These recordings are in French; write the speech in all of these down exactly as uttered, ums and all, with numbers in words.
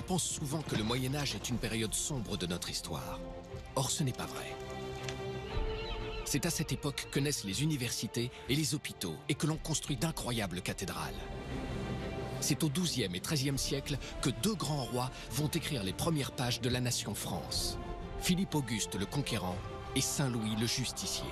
pense souvent que le Moyen-Âge est une période sombre de notre histoire. Or, ce n'est pas vrai. C'est à cette époque que naissent les universités et les hôpitaux et que l'on construit d'incroyables cathédrales. C'est au douzième et treizième siècle que deux grands rois vont écrire les premières pages de la nation France. Philippe Auguste le Conquérant et Saint-Louis le Justicier.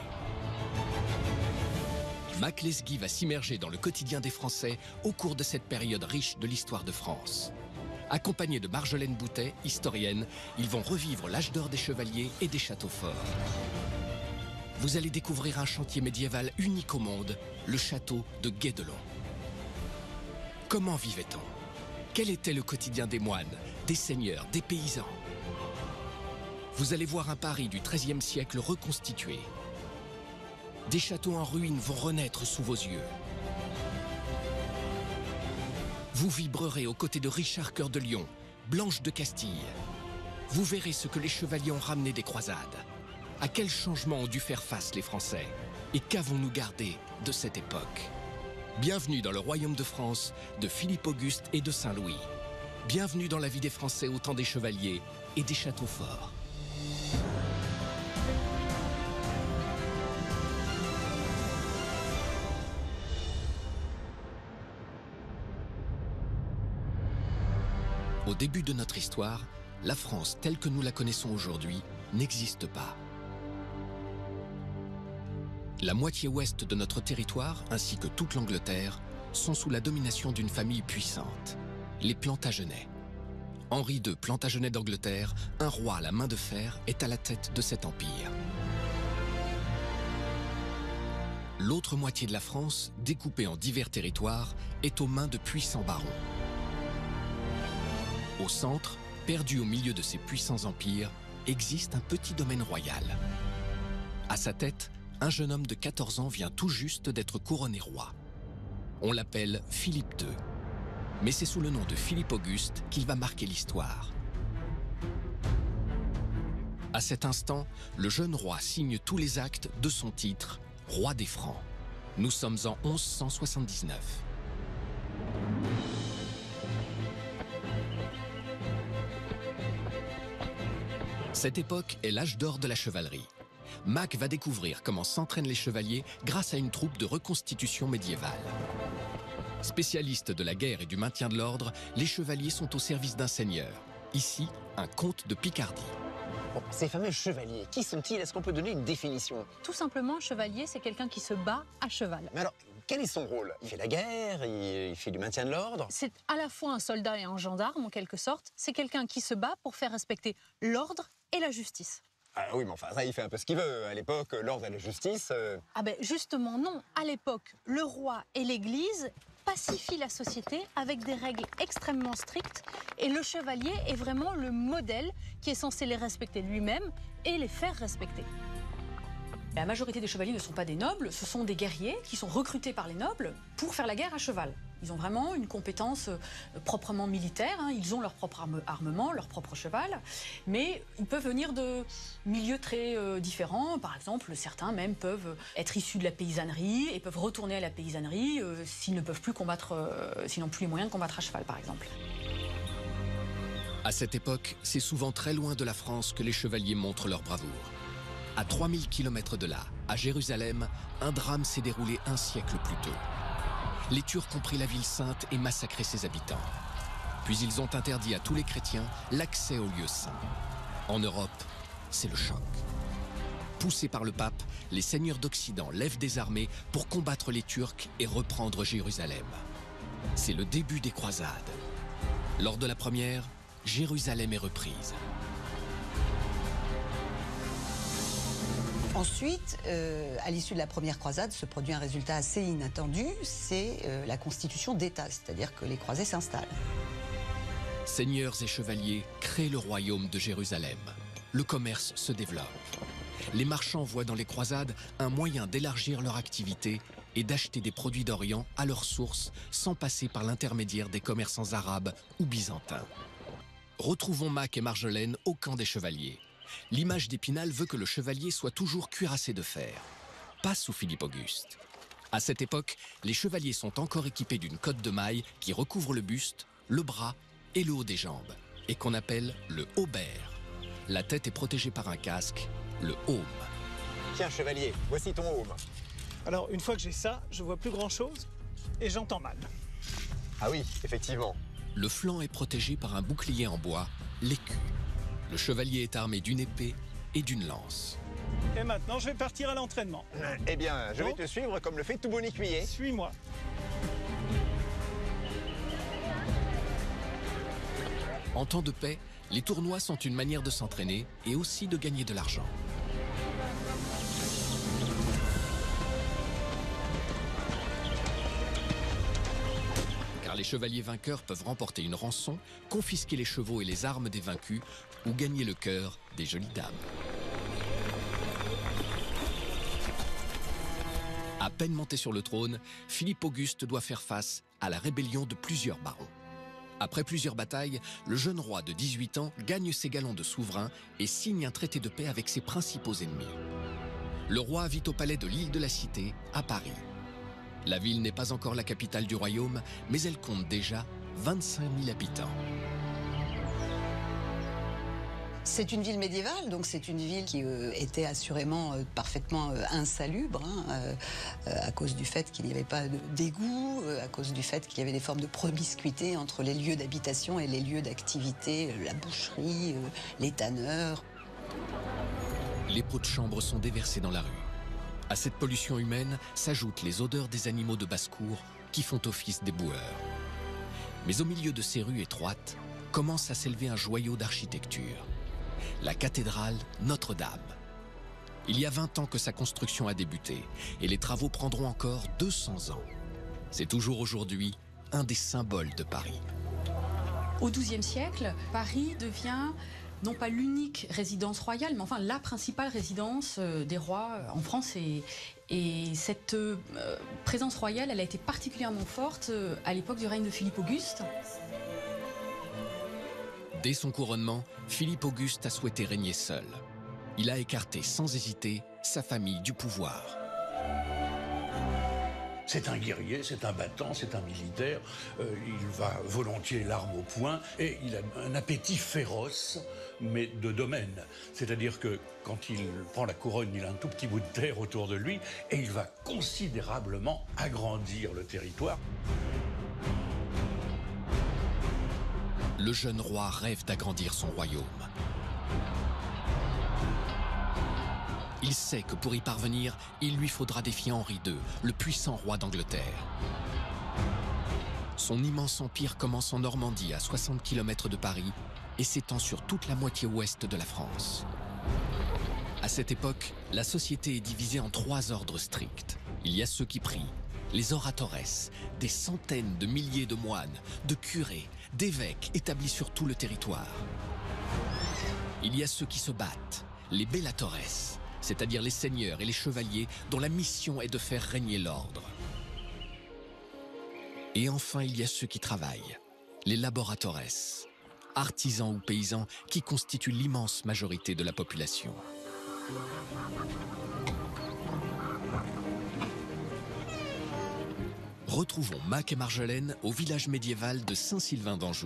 Mac Lesguy va s'immerger dans le quotidien des Français au cours de cette période riche de l'histoire de France. Accompagnés de Marjolaine Boutet, historienne, ils vont revivre l'âge d'or des chevaliers et des châteaux forts. Vous allez découvrir un chantier médiéval unique au monde, le château de Guédelon. Comment vivait-on? Quel était le quotidien des moines, des seigneurs, des paysans? Vous allez voir un Paris du treizième siècle reconstitué. Des châteaux en ruine vont renaître sous vos yeux. Vous vibrerez aux côtés de Richard Cœur de Lion, Blanche de Castille. Vous verrez ce que les chevaliers ont ramené des croisades. À quels changements ont dû faire face les Français? Et qu'avons-nous gardé de cette époque? Bienvenue dans le royaume de France, de Philippe Auguste et de Saint-Louis. Bienvenue dans la vie des Français au temps des chevaliers et des châteaux forts. Au début de notre histoire, la France telle que nous la connaissons aujourd'hui n'existe pas. La moitié ouest de notre territoire, ainsi que toute l'Angleterre, sont sous la domination d'une famille puissante, les Plantagenets. Henri deux Plantagenet d'Angleterre, un roi à la main de fer, est à la tête de cet empire. L'autre moitié de la France, découpée en divers territoires, est aux mains de puissants barons. Au centre, perdu au milieu de ces puissants empires, existe un petit domaine royal. À sa tête, un jeune homme de quatorze ans vient tout juste d'être couronné roi. On l'appelle Philippe deux. Mais c'est sous le nom de Philippe Auguste qu'il va marquer l'histoire. À cet instant, le jeune roi signe tous les actes de son titre, roi des Francs. Nous sommes en onze cent soixante-dix-neuf. Cette époque est l'âge d'or de la chevalerie. Mac va découvrir comment s'entraînent les chevaliers grâce à une troupe de reconstitution médiévale. Spécialistes de la guerre et du maintien de l'ordre, les chevaliers sont au service d'un seigneur. Ici, un comte de Picardie. Bon, ces fameux chevaliers, qui sont-ils? Est-ce qu'on peut donner une définition? Tout simplement, un chevalier, c'est quelqu'un qui se bat à cheval. Mais alors, quel est son rôle? Il fait la guerre, il, il fait du maintien de l'ordre? C'est à la fois un soldat et un gendarme, en quelque sorte. C'est quelqu'un qui se bat pour faire respecter l'ordre et la justice. Ah oui, mais enfin, ça, il fait un peu ce qu'il veut. À l'époque, l'ordre et la justice... Euh... Ah ben, justement, non. À l'époque, le roi et l'Église pacifient la société avec des règles extrêmement strictes. Et le chevalier est vraiment le modèle qui est censé les respecter lui-même et les faire respecter. La majorité des chevaliers ne sont pas des nobles, ce sont des guerriers qui sont recrutés par les nobles pour faire la guerre à cheval. Ils ont vraiment une compétence euh, proprement militaire, hein. Ils ont leur propre arme, armement, leur propre cheval, mais ils peuvent venir de milieux très euh, différents. Par exemple, certains même peuvent être issus de la paysannerie et peuvent retourner à la paysannerie euh, s'ils ne peuvent plus combattre, euh, s'ils n'ont plus les moyens de combattre à cheval, par exemple. À cette époque, c'est souvent très loin de la France que les chevaliers montrent leur bravoure. À trois mille kilomètres de là, à Jérusalem, un drame s'est déroulé un siècle plus tôt. Les Turcs ont pris la ville sainte et massacré ses habitants. Puis ils ont interdit à tous les chrétiens l'accès aux lieux saints. En Europe, c'est le choc. Poussés par le pape, les seigneurs d'Occident lèvent des armées pour combattre les Turcs et reprendre Jérusalem. C'est le début des croisades. Lors de la première, Jérusalem est reprise. Ensuite, euh, à l'issue de la première croisade, se produit un résultat assez inattendu, c'est euh, la constitution d'État, c'est-à-dire que les croisés s'installent. Seigneurs et chevaliers créent le royaume de Jérusalem. Le commerce se développe. Les marchands voient dans les croisades un moyen d'élargir leur activité et d'acheter des produits d'Orient à leur source sans passer par l'intermédiaire des commerçants arabes ou byzantins. Retrouvons Mac et Marjolaine au camp des chevaliers. L'image d'Épinal veut que le chevalier soit toujours cuirassé de fer. Pas sous Philippe Auguste. À cette époque, les chevaliers sont encore équipés d'une cotte de mailles qui recouvre le buste, le bras et le haut des jambes. et qu'on appelle le haubert. La tête est protégée par un casque, le heaume. Tiens, chevalier, voici ton heaume. Alors, une fois que j'ai ça, je vois plus grand-chose et j'entends mal. Ah oui, effectivement. Le flanc est protégé par un bouclier en bois, l'écu. Le chevalier est armé d'une épée et d'une lance. Et maintenant, je vais partir à l'entraînement. Eh bien, je vais Bon. te suivre comme le fait tout bon écuyer. Suis-moi. En temps de paix, les tournois sont une manière de s'entraîner et aussi de gagner de l'argent. Car les chevaliers vainqueurs peuvent remporter une rançon, confisquer les chevaux et les armes des vaincus ou gagner le cœur des jolies dames. À peine monté sur le trône, Philippe Auguste doit faire face à la rébellion de plusieurs barons. Après plusieurs batailles, le jeune roi de dix-huit ans gagne ses galons de souverain et signe un traité de paix avec ses principaux ennemis. Le roi vit au palais de l'île de la Cité, à Paris. La ville n'est pas encore la capitale du royaume, mais elle compte déjà vingt-cinq mille habitants. C'est une ville médiévale, donc c'est une ville qui euh, était assurément euh, parfaitement euh, insalubre, hein, euh, euh, à cause du fait qu'il n'y avait pas d'égout, euh, à cause du fait qu'il y avait des formes de promiscuité entre les lieux d'habitation et les lieux d'activité, euh, la boucherie, euh, les tanneurs. Les pots de chambre sont déversés dans la rue. À cette pollution humaine s'ajoutent les odeurs des animaux de basse-cour qui font office d'éboueurs. Mais au milieu de ces rues étroites, commence à s'élever un joyau d'architecture. La cathédrale Notre-Dame. Il y a vingt ans que sa construction a débuté et les travaux prendront encore deux cents ans. C'est toujours aujourd'hui un des symboles de Paris. Au douzième siècle, Paris devient non pas l'unique résidence royale, mais enfin la principale résidence des rois en France. Et, et cette euh, présence royale, elle a été particulièrement forte à l'époque du règne de Philippe Auguste. Dès son couronnement, Philippe Auguste a souhaité régner seul. Il a écarté sans hésiter sa famille du pouvoir. C'est un guerrier, c'est un battant, c'est un militaire. Euh, il va volontiers l'arme au poing et il a un appétit féroce, mais de domaine. C'est-à-dire que quand il prend la couronne, il a un tout petit bout de terre autour de lui et il va considérablement agrandir le territoire. Le jeune roi rêve d'agrandir son royaume. Il sait que pour y parvenir, il lui faudra défier Henri deux, le puissant roi d'Angleterre. Son immense empire commence en Normandie, à soixante kilomètres de Paris, et s'étend sur toute la moitié ouest de la France. À cette époque, la société est divisée en trois ordres stricts. Il y a ceux qui prient, les oratores, des centaines de milliers de moines, de curés, d'évêques établis sur tout le territoire. Il y a ceux qui se battent, les bellatores, c'est-à-dire les seigneurs et les chevaliers dont la mission est de faire régner l'ordre. Et enfin, il y a ceux qui travaillent, les laboratores, artisans ou paysans qui constituent l'immense majorité de la population. Retrouvons Mac et Marjolaine au village médiéval de Saint-Sylvain d'Anjou.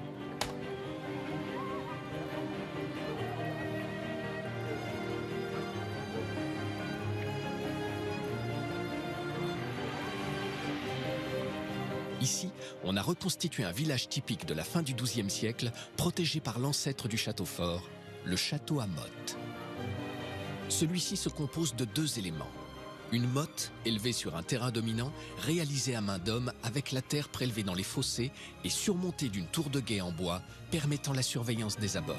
Ici, on a reconstitué un village typique de la fin du douzième siècle, protégé par l'ancêtre du château fort, le château à motte. Celui-ci se compose de deux éléments. Une motte élevée sur un terrain dominant, réalisée à main d'homme avec la terre prélevée dans les fossés et surmontée d'une tour de guet en bois permettant la surveillance des abords.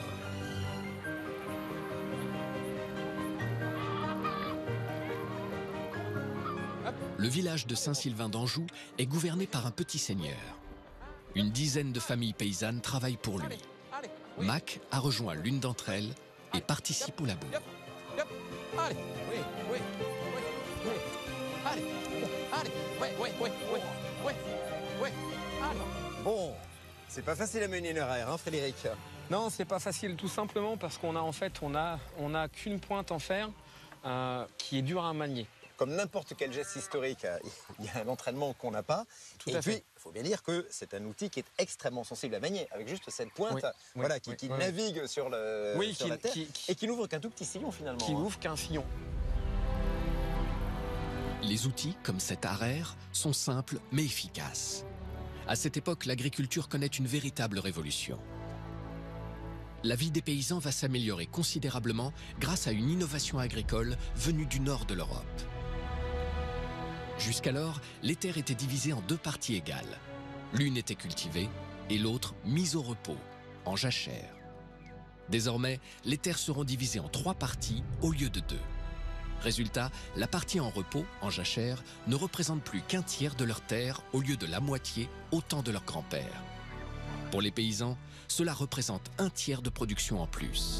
Le village de Saint-Sylvain d'Anjou est gouverné par un petit seigneur. Une dizaine de familles paysannes travaillent pour lui. Mac a rejoint l'une d'entre elles et participe au labour. Allez, oui, oui, oui, oui. Allez, allez, ouais, ouais, ouais, ouais, ouais, ouais, allez. Bon, c'est pas facile à mener une horaire, hein, Frédéric? Non, c'est pas facile, tout simplement parce qu'on a en fait, on a, on a qu'une pointe en fer euh, qui est dure à manier. comme n'importe quel geste historique, il y a un entraînement qu'on n'a pas. Tout et à puis, fait. il faut bien dire que c'est un outil qui est extrêmement sensible à manier, avec juste cette pointe Oui, voilà, oui, qui, oui, qui oui. navigue sur, le, Oui, sur qui- la terre qui- qui- et qui n'ouvre qu'un tout petit sillon finalement. Qui hein. ouvre qu'un sillon. Les outils, comme cet araire, sont simples mais efficaces. À cette époque, l'agriculture connaît une véritable révolution. La vie des paysans va s'améliorer considérablement grâce à une innovation agricole venue du nord de l'Europe. Jusqu'alors, les terres étaient divisées en deux parties égales. L'une était cultivée et l'autre mise au repos, en jachère. Désormais, les terres seront divisées en trois parties au lieu de deux. Résultat, la partie en repos, en jachère, ne représente plus qu'un tiers de leurs terres au lieu de la moitié au temps de leurs grands-pères. Pour les paysans, cela représente un tiers de production en plus.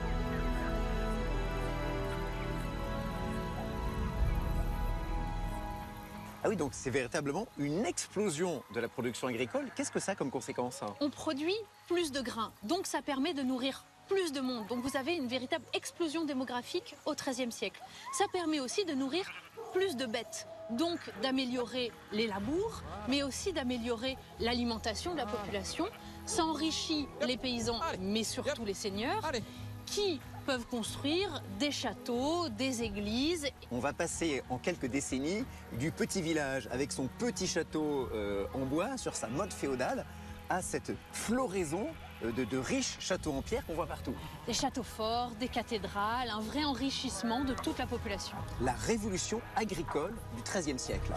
Ah oui, donc c'est véritablement une explosion de la production agricole. Qu'est-ce que ça a comme conséquence hein On produit plus de grains, donc ça permet de nourrir plus de monde. Donc vous avez une véritable explosion démographique au treizième siècle. Ça permet aussi de nourrir plus de bêtes, donc d'améliorer les labours, mais aussi d'améliorer l'alimentation de la population. Ça enrichit les paysans, mais surtout les seigneurs, Allez. qui peuvent construire des châteaux, des églises. On va passer en quelques décennies du petit village avec son petit château euh, en bois sur sa mode féodale à cette floraison euh, de, de riches châteaux en pierre qu'on voit partout. Des châteaux forts, des cathédrales, un vrai enrichissement de toute la population. La révolution agricole du treizième siècle.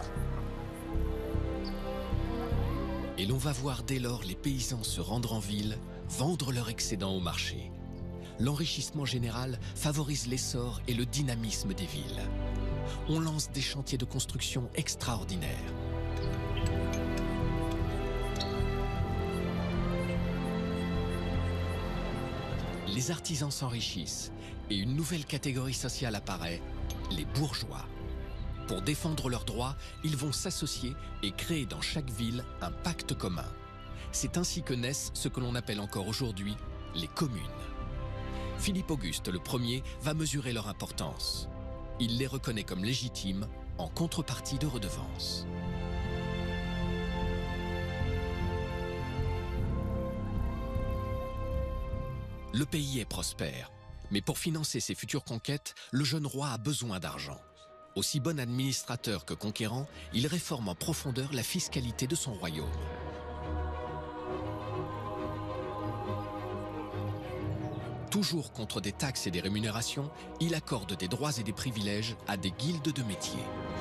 Et l'on va voir dès lors les paysans se rendre en ville, vendre leur excédent au marché. L'enrichissement général favorise l'essor et le dynamisme des villes. On lance des chantiers de construction extraordinaires. Les artisans s'enrichissent et une nouvelle catégorie sociale apparaît, les bourgeois. Pour défendre leurs droits, ils vont s'associer et créer dans chaque ville un pacte commun. C'est ainsi que naissent ce que l'on appelle encore aujourd'hui les communes. Philippe Auguste le Premier va mesurer leur importance. Il les reconnaît comme légitimes en contrepartie de redevances. Le pays est prospère, mais pour financer ses futures conquêtes, le jeune roi a besoin d'argent. Aussi bon administrateur que conquérant, il réforme en profondeur la fiscalité de son royaume. Toujours contre des taxes et des rémunérations, il accorde des droits et des privilèges à des guildes de métiers.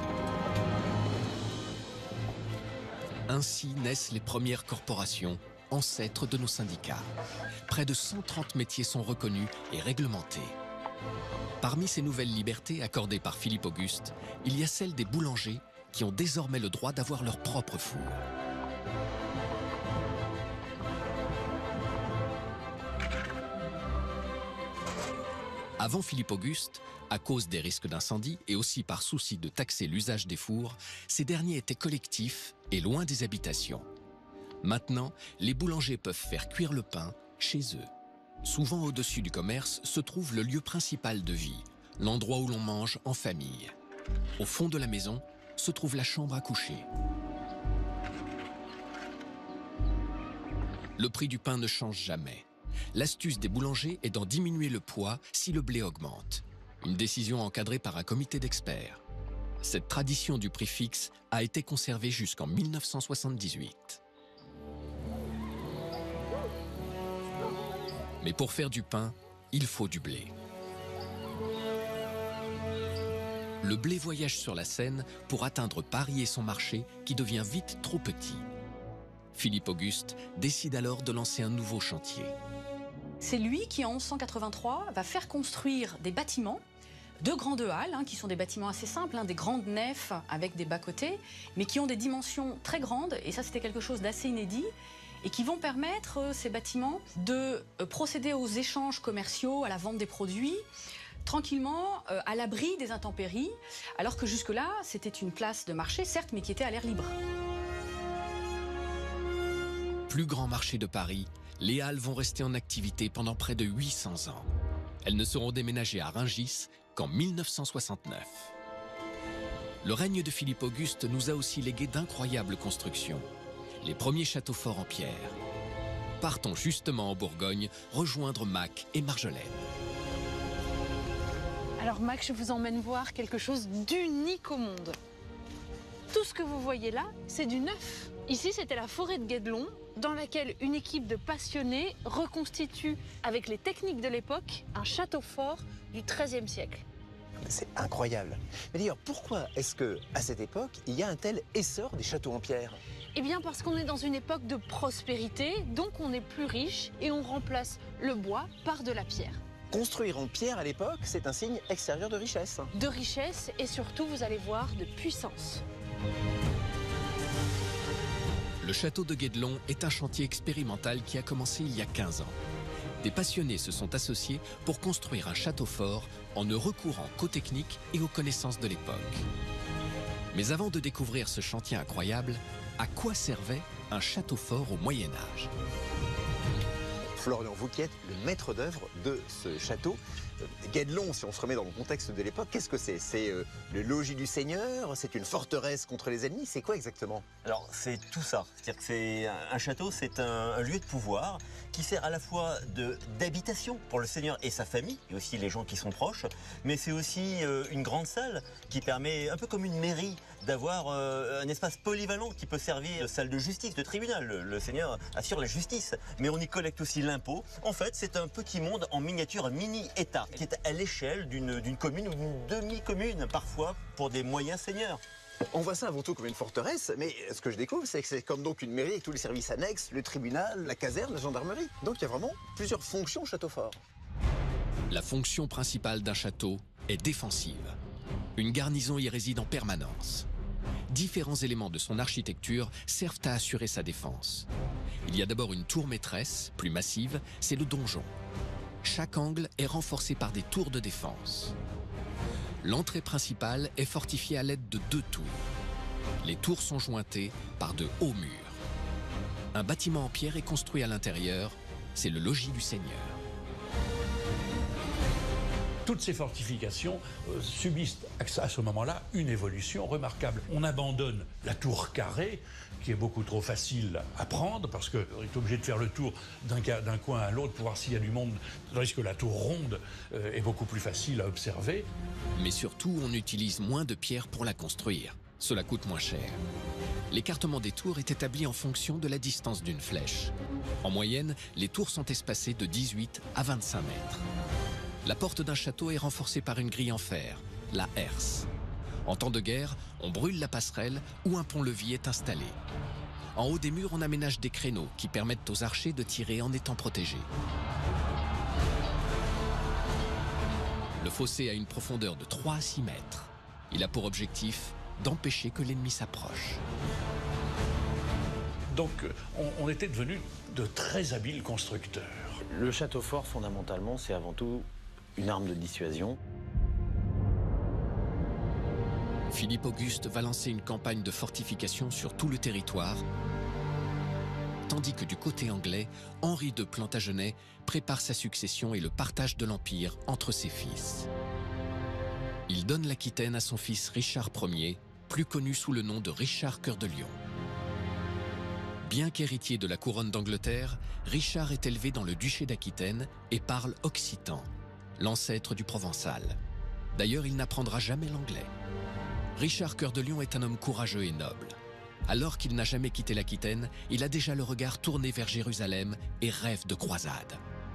Ainsi naissent les premières corporations, ancêtres de nos syndicats. Près de cent trente métiers sont reconnus et réglementés. Parmi ces nouvelles libertés accordées par Philippe Auguste, il y a celle des boulangers qui ont désormais le droit d'avoir leur propre four. Avant Philippe Auguste, à cause des risques d'incendie et aussi par souci de taxer l'usage des fours, ces derniers étaient collectifs et loin des habitations. Maintenant, les boulangers peuvent faire cuire le pain chez eux. Souvent au-dessus du commerce se trouve le lieu principal de vie, l'endroit où l'on mange en famille. Au fond de la maison se trouve la chambre à coucher. Le prix du pain ne change jamais. L'astuce des boulangers est d'en diminuer le poids si le blé augmente. Une décision encadrée par un comité d'experts. Cette tradition du prix fixe a été conservée jusqu'en mille neuf cent soixante-dix-huit. Mais pour faire du pain, il faut du blé. Le blé voyage sur la Seine pour atteindre Paris et son marché qui devient vite trop petit. Philippe Auguste décide alors de lancer un nouveau chantier. C'est lui qui, en mille cent quatre-vingt-trois, va faire construire des bâtiments, deux grandes halles, hein, qui sont des bâtiments assez simples, hein, des grandes nefs avec des bas-côtés, mais qui ont des dimensions très grandes, et ça c'était quelque chose d'assez inédit, et qui vont permettre, euh, ces bâtiments, de euh, procéder aux échanges commerciaux, à la vente des produits, tranquillement, euh, à l'abri des intempéries, alors que jusque-là, c'était une place de marché, certes, mais qui était à l'air libre. Plus grand marché de Paris, les halles vont rester en activité pendant près de huit cents ans. Elles ne seront déménagées à Rungis qu'en mille neuf cent soixante-neuf. Le règne de Philippe Auguste nous a aussi légué d'incroyables constructions. Les premiers châteaux forts en pierre. Partons justement en Bourgogne rejoindre Mac et Marjolaine. Alors Mac, je vous emmène voir quelque chose d'unique au monde. Tout ce que vous voyez là, c'est du neuf. Ici, c'était la forêt de Guédelon, dans laquelle une équipe de passionnés reconstitue, avec les techniques de l'époque, un château fort du treizième siècle. C'est incroyable. Mais d'ailleurs, pourquoi est-ce que, à cette époque, il y a un tel essor des châteaux en pierre? Eh bien parce qu'on est dans une époque de prospérité, donc on est plus riche et on remplace le bois par de la pierre. Construire en pierre à l'époque, c'est un signe extérieur de richesse. De richesse et surtout, vous allez voir, de puissance. Le château de Guédelon est un chantier expérimental qui a commencé il y a quinze ans. Des passionnés se sont associés pour construire un château fort en ne recourant qu'aux techniques et aux connaissances de l'époque. Mais avant de découvrir ce chantier incroyable, à quoi servait un château fort au Moyen-Âge? Florian, vous qui êtes le maître d'œuvre de ce château, Guédelon, si on se remet dans le contexte de l'époque, qu'est-ce que c'est? C'est euh, le logis du seigneur? C'est une forteresse contre les ennemis? C'est quoi exactement? Alors, c'est tout ça. C'est-à-dire que c'est un, un château, c'est un, un lieu de pouvoir qui sert à la fois de d'habitation pour le seigneur et sa famille, et aussi les gens qui sont proches, mais c'est aussi euh, une grande salle qui permet, un peu comme une mairie, d'avoir euh, un espace polyvalent qui peut servir de salle de justice, de tribunal. Le, le seigneur assure la justice, mais on y collecte aussi l'impôt. En fait, c'est un petit monde en miniature, un mini-État, qui est à l'échelle d'une d'une commune ou d'une demi-commune, parfois, pour des moyens seigneurs. On voit ça avant tout comme une forteresse, mais ce que je découvre, c'est que c'est comme donc une mairie avec tous les services annexes, le tribunal, la caserne, la gendarmerie. Donc il y a vraiment plusieurs fonctions au château fort. La fonction principale d'un château est défensive. Une garnison y réside en permanence. Différents éléments de son architecture servent à assurer sa défense. Il y a d'abord une tour maîtresse, plus massive, c'est le donjon. Chaque angle est renforcé par des tours de défense. L'entrée principale est fortifiée à l'aide de deux tours. Les tours sont jointées par de hauts murs. Un bâtiment en pierre est construit à l'intérieur, c'est le logis du seigneur. Toutes ces fortifications euh, subissent à ce moment-là une évolution remarquable. On abandonne la tour carrée, qui est beaucoup trop facile à prendre, parce qu'on est obligé de faire le tour d'un d'un coin à l'autre pour voir s'il y a du monde, tandis que la tour ronde euh, est beaucoup plus facile à observer. Mais surtout, on utilise moins de pierres pour la construire. Cela coûte moins cher. L'écartement des tours est établi en fonction de la distance d'une flèche. En moyenne, les tours sont espacées de dix-huit à vingt-cinq mètres. La porte d'un château est renforcée par une grille en fer, la herse. En temps de guerre, on brûle la passerelle ou un pont-levis est installé. En haut des murs, on aménage des créneaux qui permettent aux archers de tirer en étant protégés. Le fossé a une profondeur de trois à six mètres. Il a pour objectif d'empêcher que l'ennemi s'approche. Donc on, on était devenus de très habiles constructeurs. Le château fort, fondamentalement, c'est avant tout une arme de dissuasion. Philippe Auguste va lancer une campagne de fortification sur tout le territoire, tandis que du côté anglais, Henri de Plantagenet prépare sa succession et le partage de l'Empire entre ses fils. Il donne l'Aquitaine à son fils Richard Ier, plus connu sous le nom de Richard Cœur de Lion. Bien qu'héritier de la couronne d'Angleterre, Richard est élevé dans le duché d'Aquitaine et parle occitan, l'ancêtre du provençal. D'ailleurs, il n'apprendra jamais l'anglais. Richard Cœur de Lion est un homme courageux et noble. Alors qu'il n'a jamais quitté l'Aquitaine, il a déjà le regard tourné vers Jérusalem et rêve de croisade.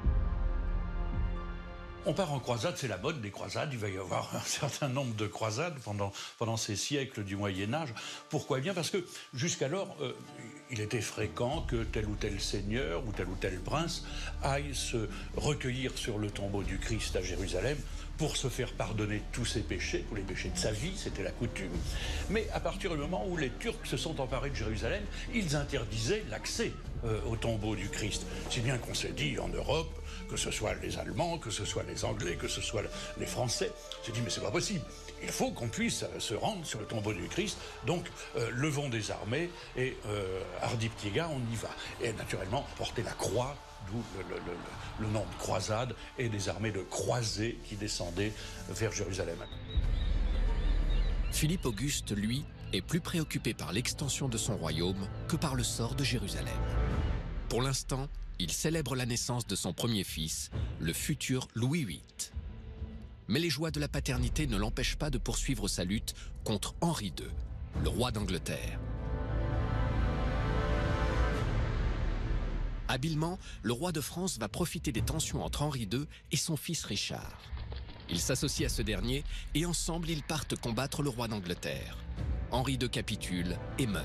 On part en croisade, c'est la mode des croisades. Il va y avoir un certain nombre de croisades pendant, pendant ces siècles du Moyen-Âge. Pourquoi? Eh bien parce que jusqu'alors, euh, il était fréquent que tel ou tel seigneur ou tel ou tel prince aille se recueillir sur le tombeau du Christ à Jérusalem pour se faire pardonner tous ses péchés, tous les péchés de sa vie, c'était la coutume. Mais à partir du moment où les Turcs se sont emparés de Jérusalem, ils interdisaient l'accès euh, au tombeau du Christ. Si bien qu'on s'est dit en Europe, que ce soit les Allemands, que ce soit les Anglais, que ce soit les Français, on s'est dit mais c'est pas possible. Il faut qu'on puisse euh, se rendre sur le tombeau du Christ, donc euh, levons des armées et euh, hardi petit gars, on y va. Et naturellement, porter la croix, d'où le, le, le, le nom de croisade, et des armées de croisés qui descendaient vers Jérusalem. Philippe Auguste, lui, est plus préoccupé par l'extension de son royaume que par le sort de Jérusalem. Pour l'instant, il célèbre la naissance de son premier fils, le futur Louis huit. Mais les joies de la paternité ne l'empêchent pas de poursuivre sa lutte contre Henri deux, le roi d'Angleterre. Habilement, le roi de France va profiter des tensions entre Henri deux et son fils Richard. Ils s'associent à ce dernier et ensemble ils partent combattre le roi d'Angleterre. Henri deux capitule et meurt.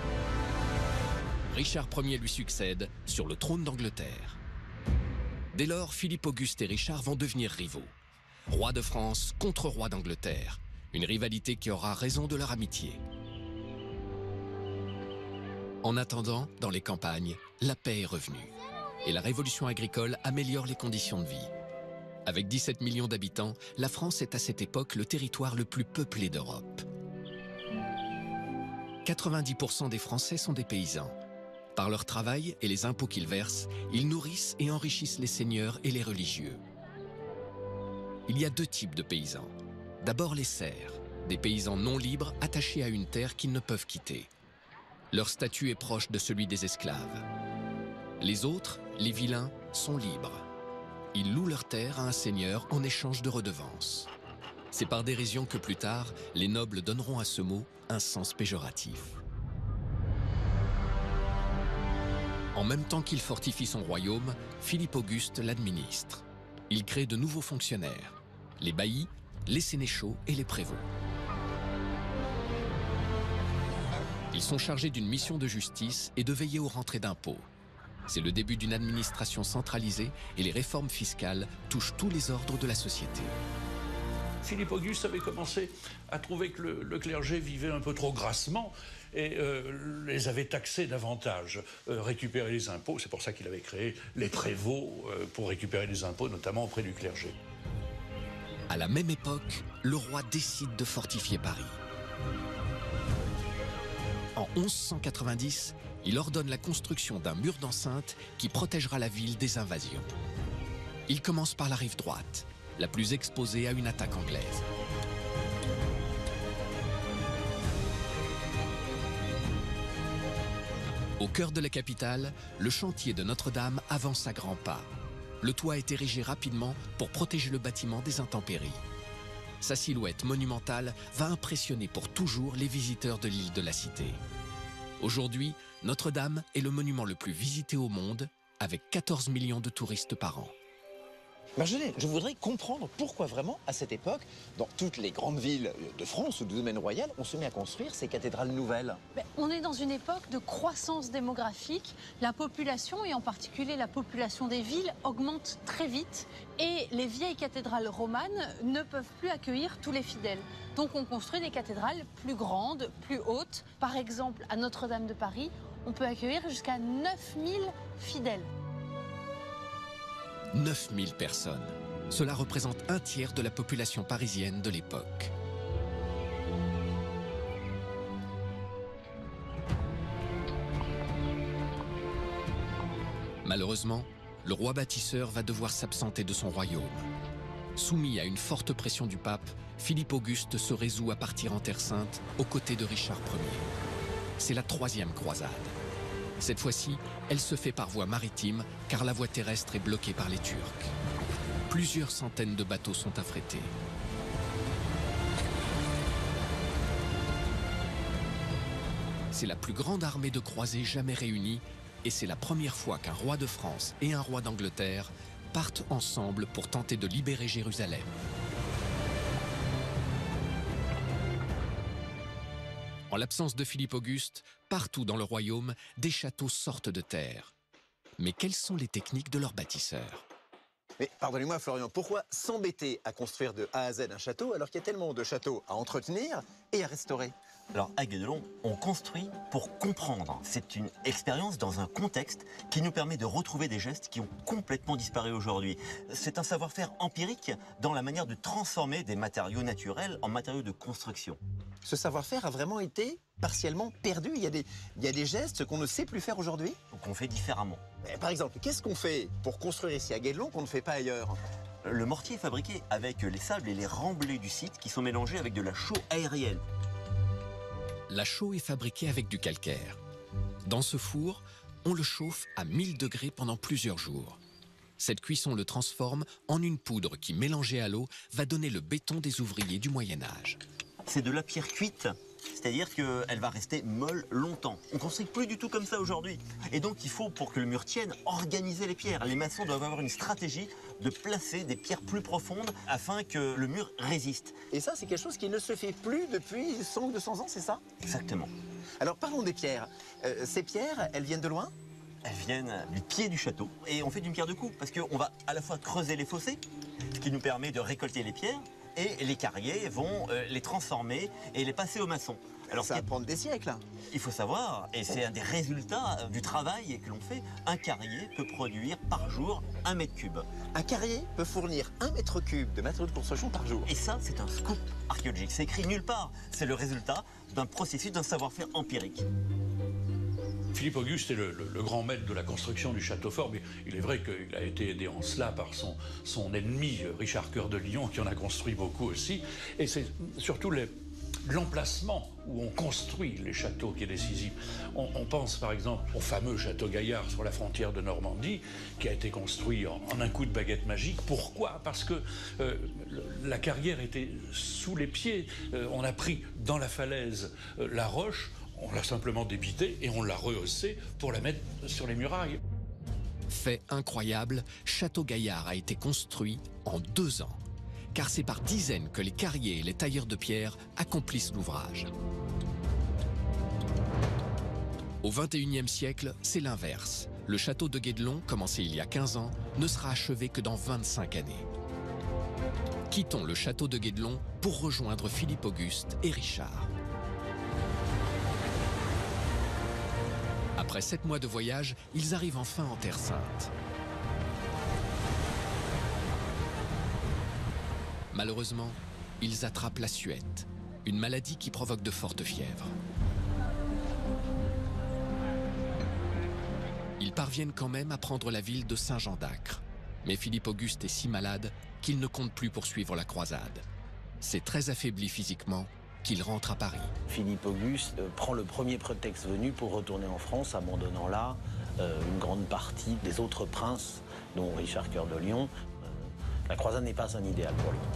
Richard Ier lui succède sur le trône d'Angleterre. Dès lors, Philippe Auguste et Richard vont devenir rivaux. Roi de France contre roi d'Angleterre. Une rivalité qui aura raison de leur amitié. En attendant, dans les campagnes, la paix est revenue. Et la révolution agricole améliore les conditions de vie. Avec dix-sept millions d'habitants, la France est à cette époque le territoire le plus peuplé d'Europe. quatre-vingt-dix pour cent des Français sont des paysans. Par leur travail et les impôts qu'ils versent, ils nourrissent et enrichissent les seigneurs et les religieux. Il y a deux types de paysans. D'abord les serfs, des paysans non libres attachés à une terre qu'ils ne peuvent quitter. Leur statut est proche de celui des esclaves. Les autres, les vilains, sont libres. Ils louent leur terre à un seigneur en échange de redevances. C'est par dérision que plus tard, les nobles donneront à ce mot un sens péjoratif. En même temps qu'il fortifie son royaume, Philippe Auguste l'administre. Il crée de nouveaux fonctionnaires, les baillis, les sénéchaux et les prévôts. Ils sont chargés d'une mission de justice et de veiller aux rentrées d'impôts. C'est le début d'une administration centralisée et les réformes fiscales touchent tous les ordres de la société. Philippe Auguste avait commencé à trouver que le, le clergé vivait un peu trop grassement et euh, les avait taxés davantage, euh, récupérer les impôts. C'est pour ça qu'il avait créé les prévôts euh, pour récupérer les impôts, notamment auprès du clergé. À la même époque, le roi décide de fortifier Paris. En onze cent quatre-vingt-dix, il ordonne la construction d'un mur d'enceinte qui protégera la ville des invasions. Il commence par la rive droite, la plus exposée à une attaque anglaise. Au cœur de la capitale, le chantier de Notre-Dame avance à grands pas. Le toit est érigé rapidement pour protéger le bâtiment des intempéries. Sa silhouette monumentale va impressionner pour toujours les visiteurs de l'île de la Cité. Aujourd'hui, Notre-Dame est le monument le plus visité au monde, avec quatorze millions de touristes par an. Marjolaine, je voudrais comprendre pourquoi vraiment, à cette époque, dans toutes les grandes villes de France ou du domaine royal, on se met à construire ces cathédrales nouvelles. Ben, on est dans une époque de croissance démographique. La population, et en particulier la population des villes, augmente très vite. Et les vieilles cathédrales romanes ne peuvent plus accueillir tous les fidèles. Donc on construit des cathédrales plus grandes, plus hautes. Par exemple, à Notre-Dame de Paris, on peut accueillir jusqu'à neuf mille fidèles. neuf mille personnes. Cela représente un tiers de la population parisienne de l'époque. Malheureusement, le roi bâtisseur va devoir s'absenter de son royaume. Soumis à une forte pression du pape, Philippe Auguste se résout à partir en Terre Sainte aux côtés de Richard Ier. C'est la troisième croisade. Cette fois-ci, elle se fait par voie maritime car la voie terrestre est bloquée par les Turcs. Plusieurs centaines de bateaux sont affrétés. C'est la plus grande armée de croisés jamais réunie et c'est la première fois qu'un roi de France et un roi d'Angleterre partent ensemble pour tenter de libérer Jérusalem. En l'absence de Philippe Auguste, partout dans le royaume, des châteaux sortent de terre. Mais quelles sont les techniques de leurs bâtisseurs? Mais pardonnez-moi Florian, pourquoi s'embêter à construire de A à Z un château alors qu'il y a tellement de châteaux à entretenir et à restaurer? Alors, à Guédelon, on construit pour comprendre. C'est une expérience dans un contexte qui nous permet de retrouver des gestes qui ont complètement disparu aujourd'hui. C'est un savoir-faire empirique dans la manière de transformer des matériaux naturels en matériaux de construction. Ce savoir-faire a vraiment été partiellement perdu. Il y a des, il y a des gestes qu'on ne sait plus faire aujourd'hui. Qu'on fait différemment. Mais par exemple, qu'est-ce qu'on fait pour construire ici à Guédelon qu'on ne fait pas ailleurs? Le mortier est fabriqué avec les sables et les remblais du site qui sont mélangés avec de la chaux aérienne. La chaux est fabriquée avec du calcaire. Dans ce four, on le chauffe à mille degrés pendant plusieurs jours. Cette cuisson le transforme en une poudre qui, mélangée à l'eau, va donner le béton des ouvriers du Moyen-Âge. C'est de la pierre cuite, c'est-à-dire qu'elle va rester molle longtemps. On ne construit plus du tout comme ça aujourd'hui. Et donc il faut, pour que le mur tienne, organiser les pierres. Les maçons doivent avoir une stratégie de placer des pierres plus profondes afin que le mur résiste. Et ça, c'est quelque chose qui ne se fait plus depuis cent ou deux cents ans, c'est ça? Exactement. Alors parlons des pierres. Euh, ces pierres, elles viennent de loin? Elles viennent du pied du château. Et on fait d'une pierre deux coups, parce qu'on va à la fois creuser les fossés, ce qui nous permet de récolter les pierres, et les carriers vont euh, les transformer et les passer aux maçons. Alors ça va prendre des siècles. Il faut savoir, et c'est un des résultats du travail que l'on fait, un carrier peut produire par jour un mètre cube. Un carrier peut fournir un mètre cube de matériaux de construction par jour. Et ça, c'est un scoop archéologique. C'est écrit nulle part. C'est le résultat d'un processus, d'un savoir-faire empirique. Philippe Auguste est le, le, le grand maître de la construction du château fort, mais il est vrai qu'il a été aidé en cela par son, son ennemi, Richard Cœur de Lion, qui en a construit beaucoup aussi. Et c'est surtout les... l'emplacement où on construit les châteaux qui est décisif. On, on pense par exemple au fameux château Gaillard sur la frontière de Normandie, qui a été construit en, en un coup de baguette magique. Pourquoi? Parce que euh, le, la carrière était sous les pieds. Euh, on a pris dans la falaise euh, la roche, on l'a simplement débitée et on l'a rehaussée pour la mettre sur les murailles. Fait incroyable, Château Gaillard a été construit en deux ans. Car c'est par dizaines que les carriers et les tailleurs de pierre accomplissent l'ouvrage. Au vingt et unième siècle, c'est l'inverse. Le château de Guédelon, commencé il y a quinze ans, ne sera achevé que dans vingt-cinq années. Quittons le château de Guédelon pour rejoindre Philippe Auguste et Richard. Après sept mois de voyage, ils arrivent enfin en Terre Sainte. Malheureusement, ils attrapent la suette, une maladie qui provoque de fortes fièvres. Ils parviennent quand même à prendre la ville de Saint-Jean d'Acre. Mais Philippe Auguste est si malade qu'il ne compte plus poursuivre la croisade. C'est très affaibli physiquement qu'il rentre à Paris. Philippe Auguste euh, prend le premier prétexte venu pour retourner en France, abandonnant là euh, une grande partie des autres princes, dont Richard Cœur de Lion. Euh, la croisade n'est pas un idéal pour lui.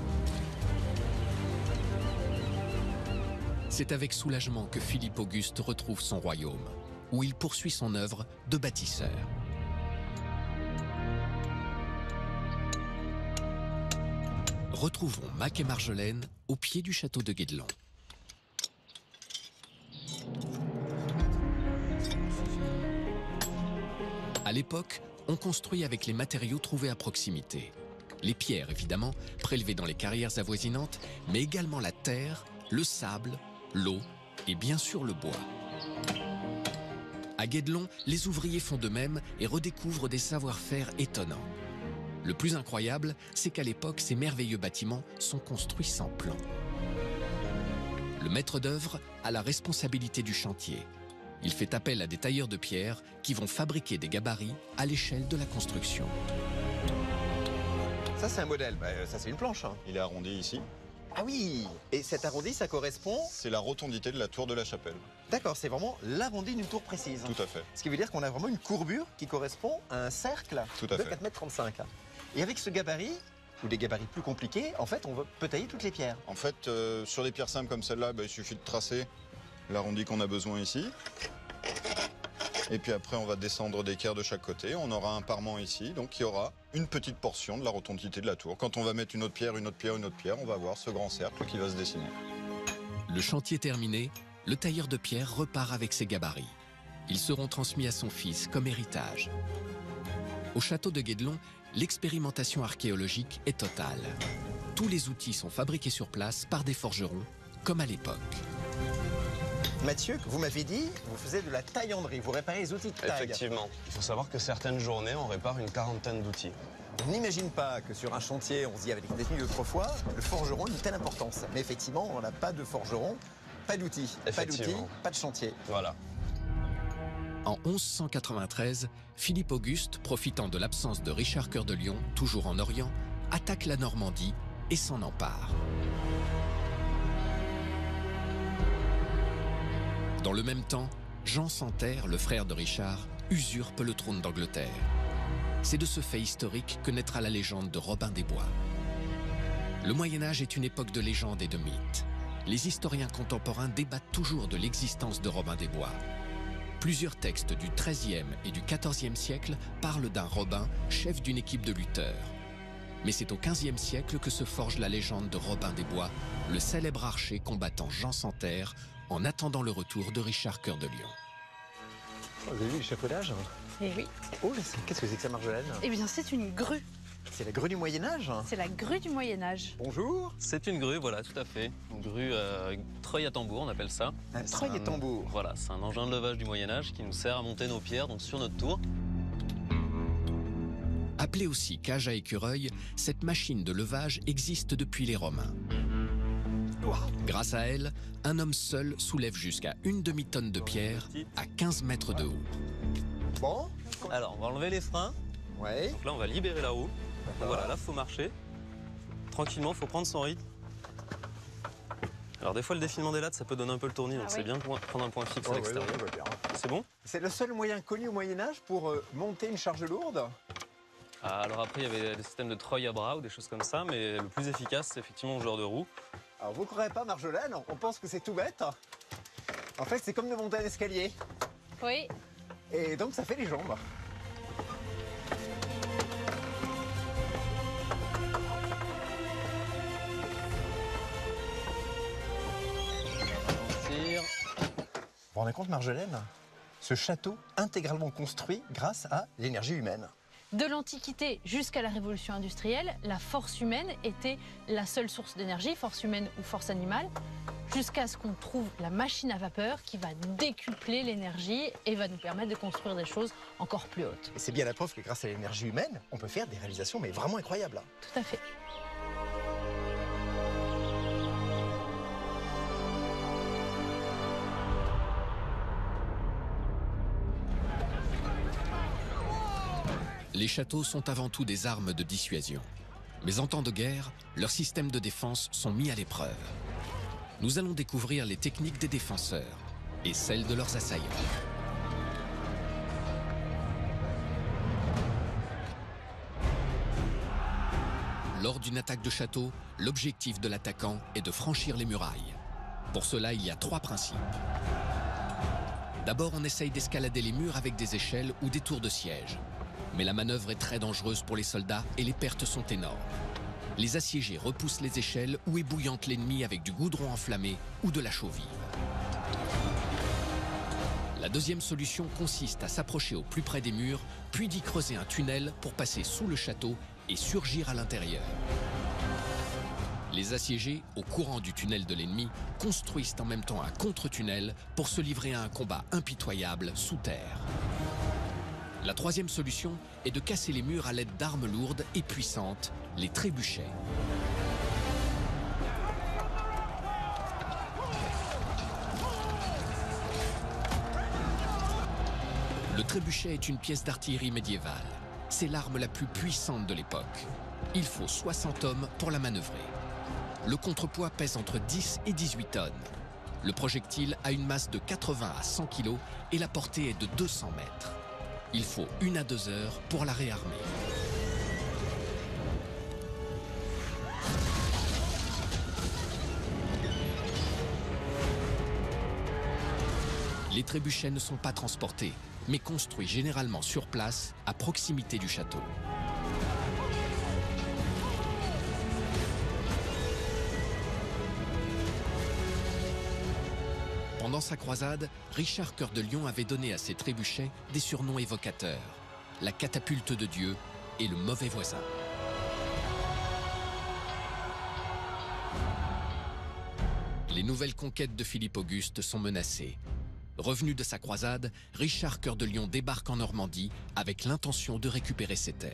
C'est avec soulagement que Philippe Auguste retrouve son royaume, où il poursuit son œuvre de bâtisseur. Retrouvons Mac et Marjolaine au pied du château de Guédelon. À l'époque, on construit avec les matériaux trouvés à proximité. Les pierres, évidemment, prélevées dans les carrières avoisinantes, mais également la terre, le sable, l'eau et bien sûr le bois. À Guédelon, les ouvriers font de même et redécouvrent des savoir-faire étonnants. Le plus incroyable, c'est qu'à l'époque, ces merveilleux bâtiments sont construits sans plan. Le maître d'œuvre a la responsabilité du chantier. Il fait appel à des tailleurs de pierre qui vont fabriquer des gabarits à l'échelle de la construction. Ça, c'est un modèle. Bah, ça, c'est une planche. Hein. Il est arrondi ici. Ah oui. Et cet arrondi, ça correspond? C'est la rotondité de la tour de la chapelle. D'accord, c'est vraiment l'arrondi d'une tour précise. Tout à fait. Ce qui veut dire qu'on a vraiment une courbure qui correspond à un cercle Tout à de fait. quatre mètres trente-cinq. Et avec ce gabarit, ou des gabarits plus compliqués, en fait, on peut tailler toutes les pierres. En fait, euh, sur des pierres simples comme celle-là, bah, il suffit de tracer l'arrondi qu'on a besoin ici. Et puis après, on va descendre d'équerre de chaque côté. On aura un parement ici, donc il y aura une petite portion de la rotondité de la tour. Quand on va mettre une autre pierre, une autre pierre, une autre pierre, on va avoir ce grand cercle qui va se dessiner. Le chantier terminé, le tailleur de pierre repart avec ses gabarits. Ils seront transmis à son fils comme héritage. Au château de Guédelon, l'expérimentation archéologique est totale. Tous les outils sont fabriqués sur place par des forgerons, comme à l'époque. Mathieu, vous m'avez dit, vous faisiez de la taillanderie, vous réparez les outils de taille. Effectivement. Il faut savoir que certaines journées, on répare une quarantaine d'outils. On n'imagine pas que sur un chantier, on se dit avec les détenus autrefois, le forgeron a une telle importance. Mais effectivement, on n'a pas de forgeron, pas d'outils. Pas d'outils, pas de chantier. Voilà. En onze cent quatre-vingt-treize, Philippe Auguste, profitant de l'absence de Richard Cœur de Lion, toujours en Orient, attaque la Normandie et s'en empare. Dans le même temps, Jean Santerre, le frère de Richard, usurpe le trône d'Angleterre. C'est de ce fait historique que naîtra la légende de Robin des Bois. Le Moyen-Âge est une époque de légendes et de mythes. Les historiens contemporains débattent toujours de l'existence de Robin des Bois. Plusieurs textes du treizième et du quatorzième siècle parlent d'un Robin, chef d'une équipe de lutteurs. Mais c'est au quinzième siècle que se forge la légende de Robin des Bois, le célèbre archer combattant Jean Santerre, en attendant le retour de Richard Cœur de Lion. Oh, vous avez vu l'échafaudage? Eh oui. Oh, qu'est-ce que c'est que ça, Marjolaine? Eh bien, c'est une grue. C'est la grue du Moyen-Âge? C'est la grue du Moyen-Âge. Bonjour. C'est une grue, voilà, tout à fait. Une grue euh, treuil à tambour, on appelle ça. Un treuil à tambour. Voilà, c'est un engin de levage du Moyen-Âge qui nous sert à monter nos pierres donc sur notre tour. Appelée aussi cage à écureuil, cette machine de levage existe depuis les Romains. Grâce à elle, un homme seul soulève jusqu'à une demi-tonne de pierre à quinze mètres de haut. Bon. Alors, on va enlever les freins. Ouais. Donc là, on va libérer la roue. Donc voilà, là, il faut marcher. Tranquillement, il faut prendre son rythme. Alors des fois, le défilement des lattes, ça peut donner un peu le tournis, donc ah, c'est oui. bien de prendre un point fixe oh, à l'extérieur. Ouais, ouais, c'est bon? C'est le seul moyen connu au Moyen-Âge pour euh, monter une charge lourde? ah, Alors après, il y avait des systèmes de treuil à bras ou des choses comme ça, mais le plus efficace, c'est effectivement le genre de roue. Alors vous ne croyez pas, Marjolaine, on pense que c'est tout bête. En fait, c'est comme de monter un escalier. Oui. Et donc, ça fait les jambes. Vous vous rendez compte, Marjolaine? Ce château intégralement construit grâce à l'énergie humaine. De l'Antiquité jusqu'à la Révolution industrielle, la force humaine était la seule source d'énergie, force humaine ou force animale, jusqu'à ce qu'on trouve la machine à vapeur qui va décupler l'énergie et va nous permettre de construire des choses encore plus hautes. Et c'est bien la preuve que grâce à l'énergie humaine, on peut faire des réalisations mais vraiment incroyables. Tout à fait. Les châteaux sont avant tout des armes de dissuasion. Mais en temps de guerre, leurs systèmes de défense sont mis à l'épreuve. Nous allons découvrir les techniques des défenseurs et celles de leurs assaillants. Lors d'une attaque de château, l'objectif de l'attaquant est de franchir les murailles. Pour cela, il y a trois principes. D'abord, on essaye d'escalader les murs avec des échelles ou des tours de siège. Mais la manœuvre est très dangereuse pour les soldats et les pertes sont énormes. Les assiégés repoussent les échelles ou ébouillantent l'ennemi avec du goudron enflammé ou de la chaux vive. La deuxième solution consiste à s'approcher au plus près des murs, puis d'y creuser un tunnel pour passer sous le château et surgir à l'intérieur. Les assiégés, au courant du tunnel de l'ennemi, construisent en même temps un contre-tunnel pour se livrer à un combat impitoyable sous terre. La troisième solution est de casser les murs à l'aide d'armes lourdes et puissantes, les trébuchets. Le trébuchet est une pièce d'artillerie médiévale. C'est l'arme la plus puissante de l'époque. Il faut soixante hommes pour la manœuvrer. Le contrepoids pèse entre dix et dix-huit tonnes. Le projectile a une masse de quatre-vingts à cent kilos et la portée est de deux cents mètres. Il faut une à deux heures pour la réarmer. Les trébuchets ne sont pas transportés, mais construits généralement sur place, à proximité du château. Pendant sa croisade, Richard Cœur de Lion avait donné à ses trébuchets des surnoms évocateurs, la catapulte de Dieu et le mauvais voisin. Les nouvelles conquêtes de Philippe Auguste sont menacées. Revenu de sa croisade, Richard Cœur de Lion débarque en Normandie avec l'intention de récupérer ses terres.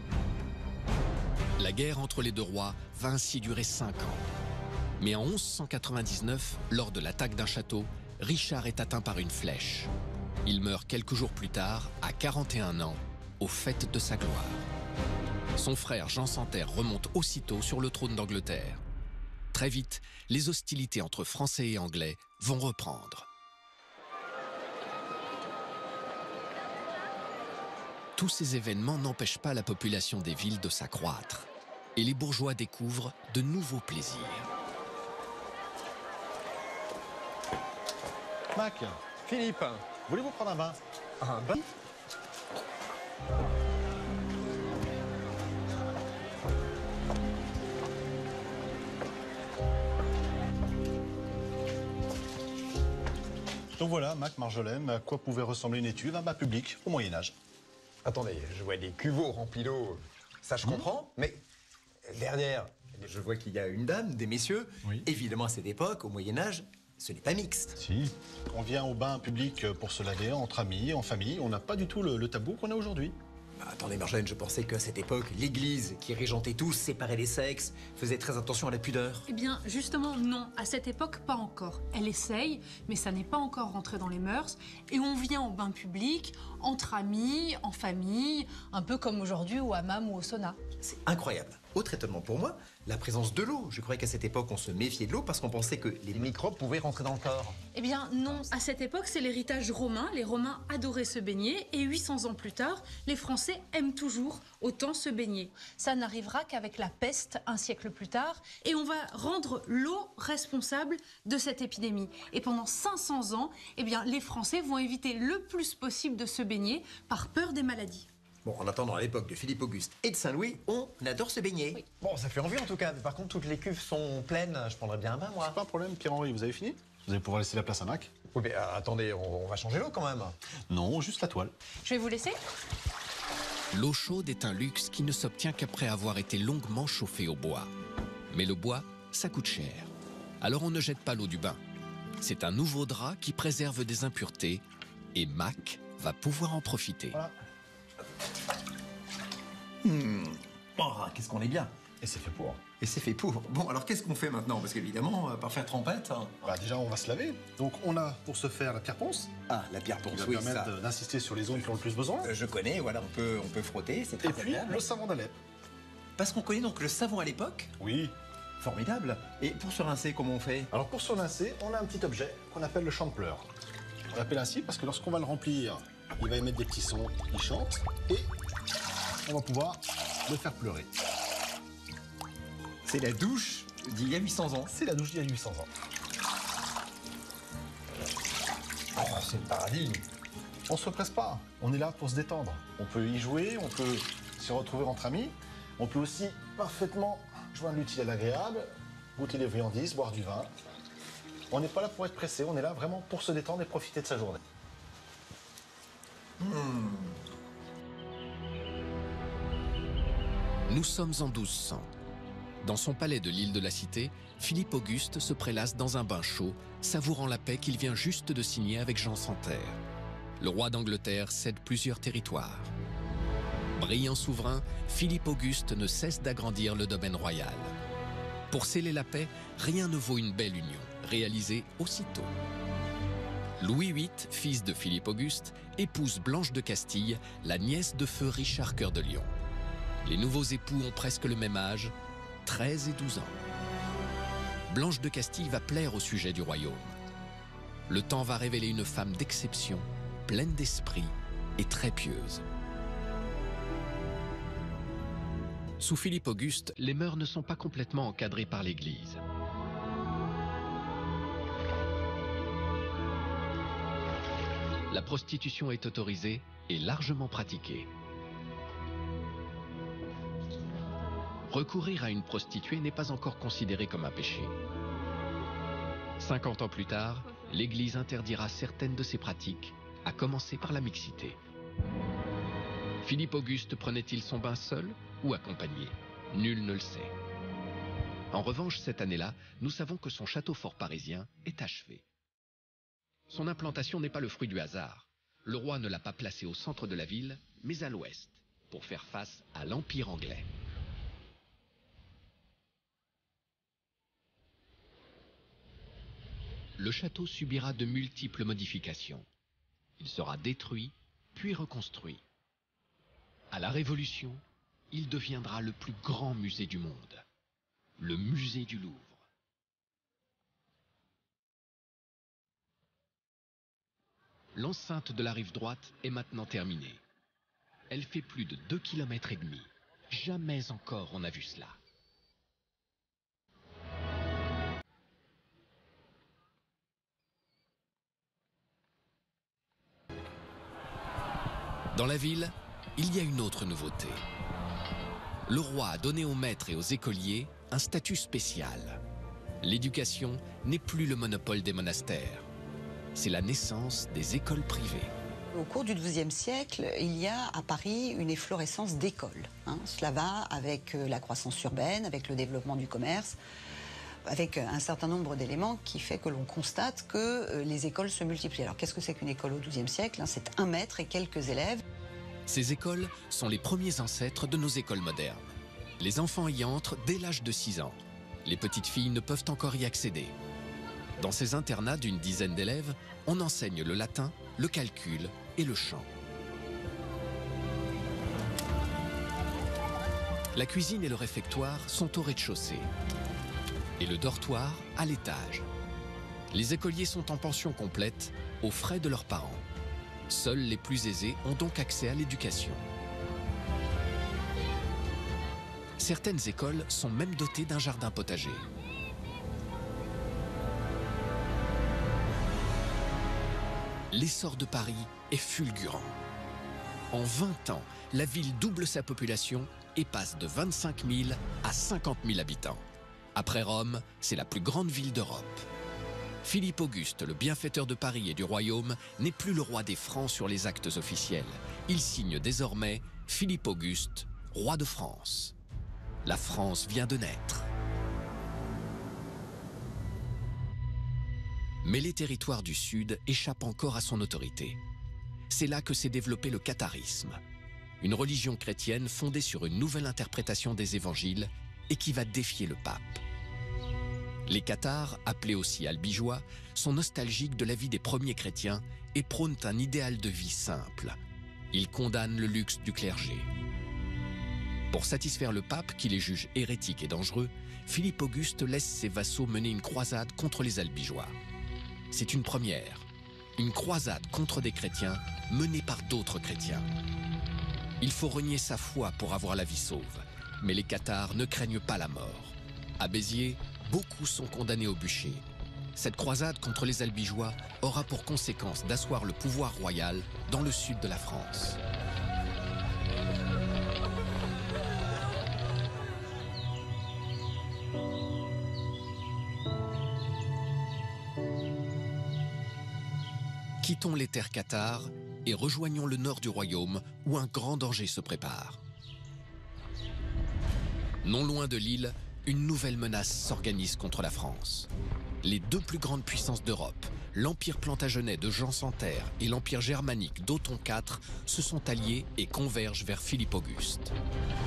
La guerre entre les deux rois va ainsi durer cinq ans. Mais en onze cent quatre-vingt-dix-neuf, lors de l'attaque d'un château, Richard est atteint par une flèche. Il meurt quelques jours plus tard, à quarante et un ans, au faîte de sa gloire. Son frère Jean Santerre remonte aussitôt sur le trône d'Angleterre. Très vite, les hostilités entre Français et Anglais vont reprendre. Tous ces événements n'empêchent pas la population des villes de s'accroître. Et les bourgeois découvrent de nouveaux plaisirs. Mac, Philippe, voulez-vous prendre un bain? Un bain? Donc voilà, Mac, Marjolaine, à quoi pouvait ressembler une étuve, un bain public au Moyen-Âge. Attendez, je vois des cuveaux remplis d'eau, ça je comprends, mais derrière, je vois qu'il y a une dame, des messieurs. Oui. Évidemment, à cette époque, au Moyen-Âge, ce n'est pas mixte. Si, on vient au bain public pour se laver entre amis, en famille, on n'a pas du tout le, le tabou qu'on a aujourd'hui. Bah, attendez, Marjolaine, je pensais qu'à cette époque, l'Église, qui régentait tous, séparait les sexes, faisait très attention à la pudeur. Eh bien, justement, non. À cette époque, pas encore. Elle essaye, mais ça n'est pas encore rentré dans les mœurs. Et on vient au bain public, entre amis, en famille, un peu comme aujourd'hui au hammam ou au sauna. C'est incroyable. Autre étonnement pour moi, la présence de l'eau. Je croyais qu'à cette époque, on se méfiait de l'eau parce qu'on pensait que les microbes pouvaient rentrer dans le corps. Eh bien, non. À cette époque, c'est l'héritage romain. Les Romains adoraient se baigner. Et huit cents ans plus tard, les Français aiment toujours autant se baigner. Ça n'arrivera qu'avec la peste, un siècle plus tard. Et on va rendre l'eau responsable de cette épidémie. Et pendant cinq cents ans, eh bien, les Français vont éviter le plus possible de se baigner par peur des maladies. Bon, en attendant, à l'époque de Philippe Auguste et de Saint-Louis, on adore se baigner. Oui. Bon, ça fait envie en tout cas, mais par contre, toutes les cuves sont pleines. Je prendrais bien un bain, moi. Pas un problème, Pierre-Henri, vous avez fini? Vous allez pouvoir laisser la place à Mac. Oui, mais euh, attendez, on, on va changer l'eau quand même. Non, juste la toile. Je vais vous laisser. L'eau chaude est un luxe qui ne s'obtient qu'après avoir été longuement chauffé au bois. Mais le bois, ça coûte cher. Alors on ne jette pas l'eau du bain. C'est un nouveau drap qui préserve des impuretés et Mac va pouvoir en profiter. Voilà. Mmh. Oh, qu'est-ce qu'on est bien. Et c'est fait pour. Et c'est fait pour. Bon, alors qu'est-ce qu'on fait maintenant? Parce qu'évidemment, par faire trempette... Hein... Bah déjà, on va se laver. Donc on a pour ce faire la pierre ponce. Ah, la pierre ponce, qui va oui, permettre ça. d'insister sur les zones qui ont le plus besoin. Euh, je connais, voilà, on peut, on peut frotter, c'est très Et puis, agréable. le savon d'Alep. Parce qu'on connaît donc le savon à l'époque? Oui. Formidable. Et pour se rincer, comment on fait? Alors pour se rincer, on a un petit objet qu'on appelle le chante-pleurs. On l'appelle ainsi parce que lorsqu'on va le remplir, il va émettre des petits sons, il chante, et on va pouvoir le faire pleurer. C'est la douche d'il y a huit cents ans. C'est la douche d'il y a huit cents ans. Oh, c'est le paradis. On se presse pas, on est là pour se détendre. On peut y jouer, on peut se retrouver entre amis. On peut aussi parfaitement joindre l'utile à l'agréable, goûter des friandises, boire du vin. On n'est pas là pour être pressé, on est là vraiment pour se détendre et profiter de sa journée. Mmh. Nous sommes en douze cents. Dans son palais de l'île de la Cité, Philippe Auguste se prélasse dans un bain chaud, savourant la paix qu'il vient juste de signer avec Jean Santerre. Le roi d'Angleterre cède plusieurs territoires. Brillant souverain, Philippe Auguste ne cesse d'agrandir le domaine royal. Pour sceller la paix, rien ne vaut une belle union, réalisée aussitôt. Louis huit, fils de Philippe Auguste, épouse Blanche de Castille, la nièce de feu Richard Cœur de Lion. Les nouveaux époux ont presque le même âge, treize et douze ans. Blanche de Castille va plaire au sujet du royaume. Le temps va révéler une femme d'exception, pleine d'esprit et très pieuse. Sous Philippe Auguste, les mœurs ne sont pas complètement encadrées par l'Église. La prostitution est autorisée et largement pratiquée. Recourir à une prostituée n'est pas encore considéré comme un péché. cinquante ans plus tard, l'Église interdira certaines de ces pratiques, à commencer par la mixité. Philippe Auguste prenait-il son bain seul ou accompagné? Nul ne le sait. En revanche, cette année-là, nous savons que son château fort parisien est achevé. Son implantation n'est pas le fruit du hasard. Le roi ne l'a pas placé au centre de la ville, mais à l'ouest, pour faire face à l'Empire anglais. Le château subira de multiples modifications. Il sera détruit, puis reconstruit. À la Révolution, il deviendra le plus grand musée du monde, le musée du Louvre. L'enceinte de la rive droite est maintenant terminée. Elle fait plus de deux kilomètres et demi. Jamais encore on n'a vu cela. Dans la ville, il y a une autre nouveauté. Le roi a donné aux maîtres et aux écoliers un statut spécial. L'éducation n'est plus le monopole des monastères. C'est la naissance des écoles privées. Au cours du douzième siècle, il y a à Paris une efflorescence d'écoles. Hein. Cela va avec la croissance urbaine, avec le développement du commerce, avec un certain nombre d'éléments qui fait que l'on constate que les écoles se multiplient. Alors qu'est-ce que c'est qu'une école au douzième siècle? C'est un maître et quelques élèves. Ces écoles sont les premiers ancêtres de nos écoles modernes. Les enfants y entrent dès l'âge de six ans. Les petites filles ne peuvent encore y accéder. Dans ces internats d'une dizaine d'élèves, on enseigne le latin, le calcul et le chant. La cuisine et le réfectoire sont au rez-de-chaussée et le dortoir à l'étage. Les écoliers sont en pension complète, aux frais de leurs parents. Seuls les plus aisés ont donc accès à l'éducation. Certaines écoles sont même dotées d'un jardin potager. L'essor de Paris est fulgurant. En vingt ans, la ville double sa population et passe de vingt-cinq mille à cinquante mille habitants. Après Rome, c'est la plus grande ville d'Europe. Philippe Auguste, le bienfaiteur de Paris et du royaume, n'est plus le roi des Francs sur les actes officiels. Il signe désormais Philippe Auguste, roi de France. La France vient de naître. Mais les territoires du Sud échappent encore à son autorité. C'est là que s'est développé le catharisme, une religion chrétienne fondée sur une nouvelle interprétation des évangiles et qui va défier le pape. Les cathares, appelés aussi albigeois, sont nostalgiques de la vie des premiers chrétiens et prônent un idéal de vie simple. Ils condamnent le luxe du clergé. Pour satisfaire le pape, qui les juge hérétiques et dangereux, Philippe Auguste laisse ses vassaux mener une croisade contre les albigeois. C'est une première, une croisade contre des chrétiens menée par d'autres chrétiens. Il faut renier sa foi pour avoir la vie sauve, mais les cathares ne craignent pas la mort. À Béziers, beaucoup sont condamnés au bûcher. Cette croisade contre les albigeois aura pour conséquence d'asseoir le pouvoir royal dans le sud de la France. Quittons les terres cathares et rejoignons le nord du royaume où un grand danger se prépare. Non loin de l'île, une nouvelle menace s'organise contre la France. Les deux plus grandes puissances d'Europe, l'Empire plantagenet de Jean sans Terre et l'Empire germanique d'Othon quatre, se sont alliés et convergent vers Philippe Auguste.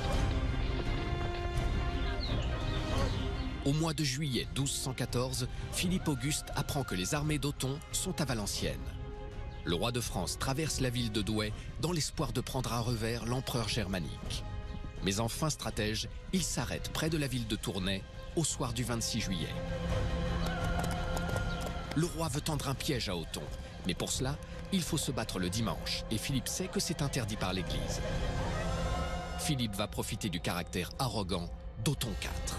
Au mois de juillet douze cent quatorze, Philippe Auguste apprend que les armées d'Othon sont à Valenciennes. Le roi de France traverse la ville de Douai dans l'espoir de prendre à revers l'empereur germanique. Mais en fin stratège, il s'arrête près de la ville de Tournai au soir du vingt-six juillet. Le roi veut tendre un piège à Othon, mais pour cela, il faut se battre le dimanche et Philippe sait que c'est interdit par l'Église. Philippe va profiter du caractère arrogant d'Othon quatre.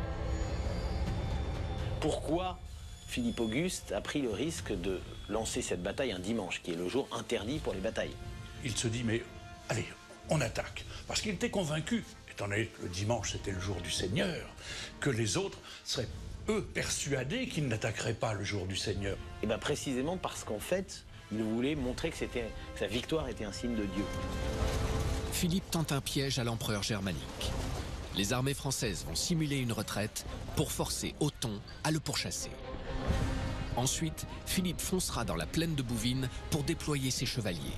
Pourquoi Philippe Auguste a pris le risque de lancer cette bataille un dimanche, qui est le jour interdit pour les batailles? Il se dit, mais allez, on attaque. Parce qu'il était convaincu, étant donné que le dimanche c'était le jour du Seigneur, que les autres seraient, eux, persuadés qu'ils n'attaqueraient pas le jour du Seigneur. Et bien précisément parce qu'en fait, il voulait montrer que, c'était, que sa victoire était un signe de Dieu. Philippe tente un piège à l'empereur germanique. Les armées françaises vont simuler une retraite pour forcer Othon à le pourchasser. Ensuite, Philippe foncera dans la plaine de Bouvines pour déployer ses chevaliers.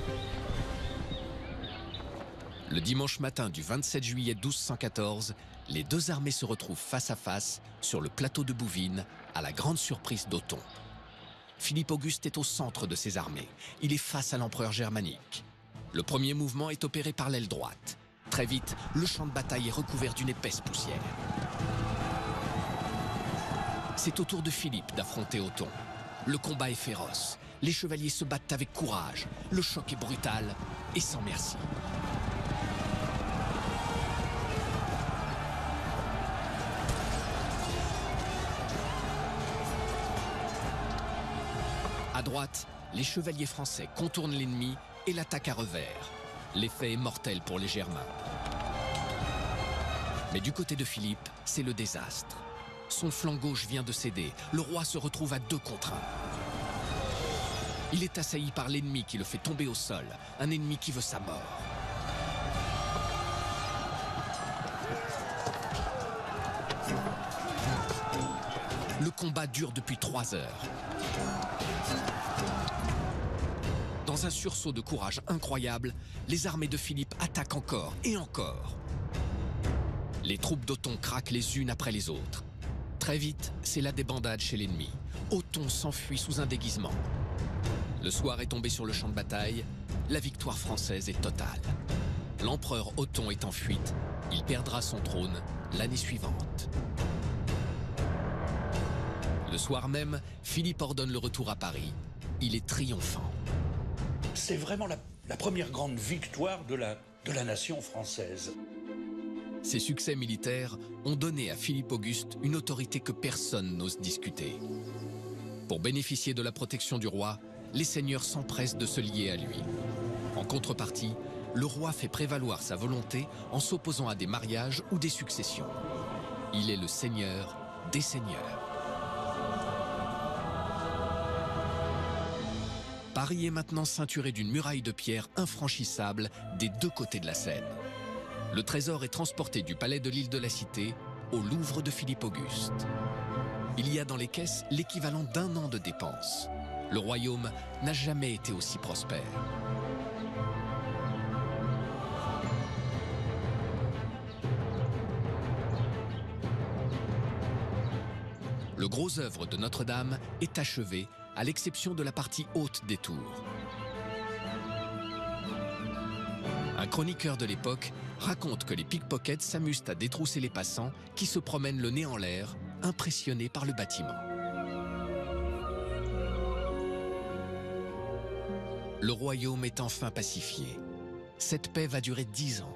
Le dimanche matin du vingt-sept juillet douze cent quatorze, les deux armées se retrouvent face à face sur le plateau de Bouvines, à la grande surprise d'Othon. Philippe Auguste est au centre de ses armées. Il est face à l'empereur germanique. Le premier mouvement est opéré par l'aile droite. Très vite, le champ de bataille est recouvert d'une épaisse poussière. C'est au tour de Philippe d'affronter Othon. Le combat est féroce. Les chevaliers se battent avec courage. Le choc est brutal et sans merci. À droite, les chevaliers français contournent l'ennemi et l'attaquent à revers. L'effet est mortel pour les Germains. Mais du côté de Philippe, c'est le désastre. Son flanc gauche vient de céder. Le roi se retrouve à deux contre un. Il est assailli par l'ennemi qui le fait tomber au sol. Un ennemi qui veut sa mort. Le combat dure depuis trois heures. Dans un sursaut de courage incroyable, les armées de Philippe attaquent encore et encore. Les troupes d'Othon craquent les unes après les autres. Très vite, c'est la débandade chez l'ennemi. Othon s'enfuit sous un déguisement. Le soir est tombé sur le champ de bataille. La victoire française est totale. L'empereur Othon est en fuite. Il perdra son trône l'année suivante. Le soir même, Philippe ordonne le retour à Paris. Il est triomphant. C'est vraiment la, la première grande victoire de la, de la nation française. Ces succès militaires ont donné à Philippe Auguste une autorité que personne n'ose discuter. Pour bénéficier de la protection du roi, les seigneurs s'empressent de se lier à lui. En contrepartie, le roi fait prévaloir sa volonté en s'opposant à des mariages ou des successions. Il est le seigneur des seigneurs. Paris est maintenant ceinturé d'une muraille de pierre infranchissable des deux côtés de la Seine. Le trésor est transporté du palais de l'île de la Cité au Louvre de Philippe Auguste. Il y a dans les caisses l'équivalent d'un an de dépenses. Le royaume n'a jamais été aussi prospère. Le gros œuvre de Notre-Dame est achevé, à l'exception de la partie haute des tours. Un chroniqueur de l'époque raconte que les pickpockets s'amusent à détrousser les passants qui se promènent le nez en l'air, impressionnés par le bâtiment. Le royaume est enfin pacifié. Cette paix va durer dix ans.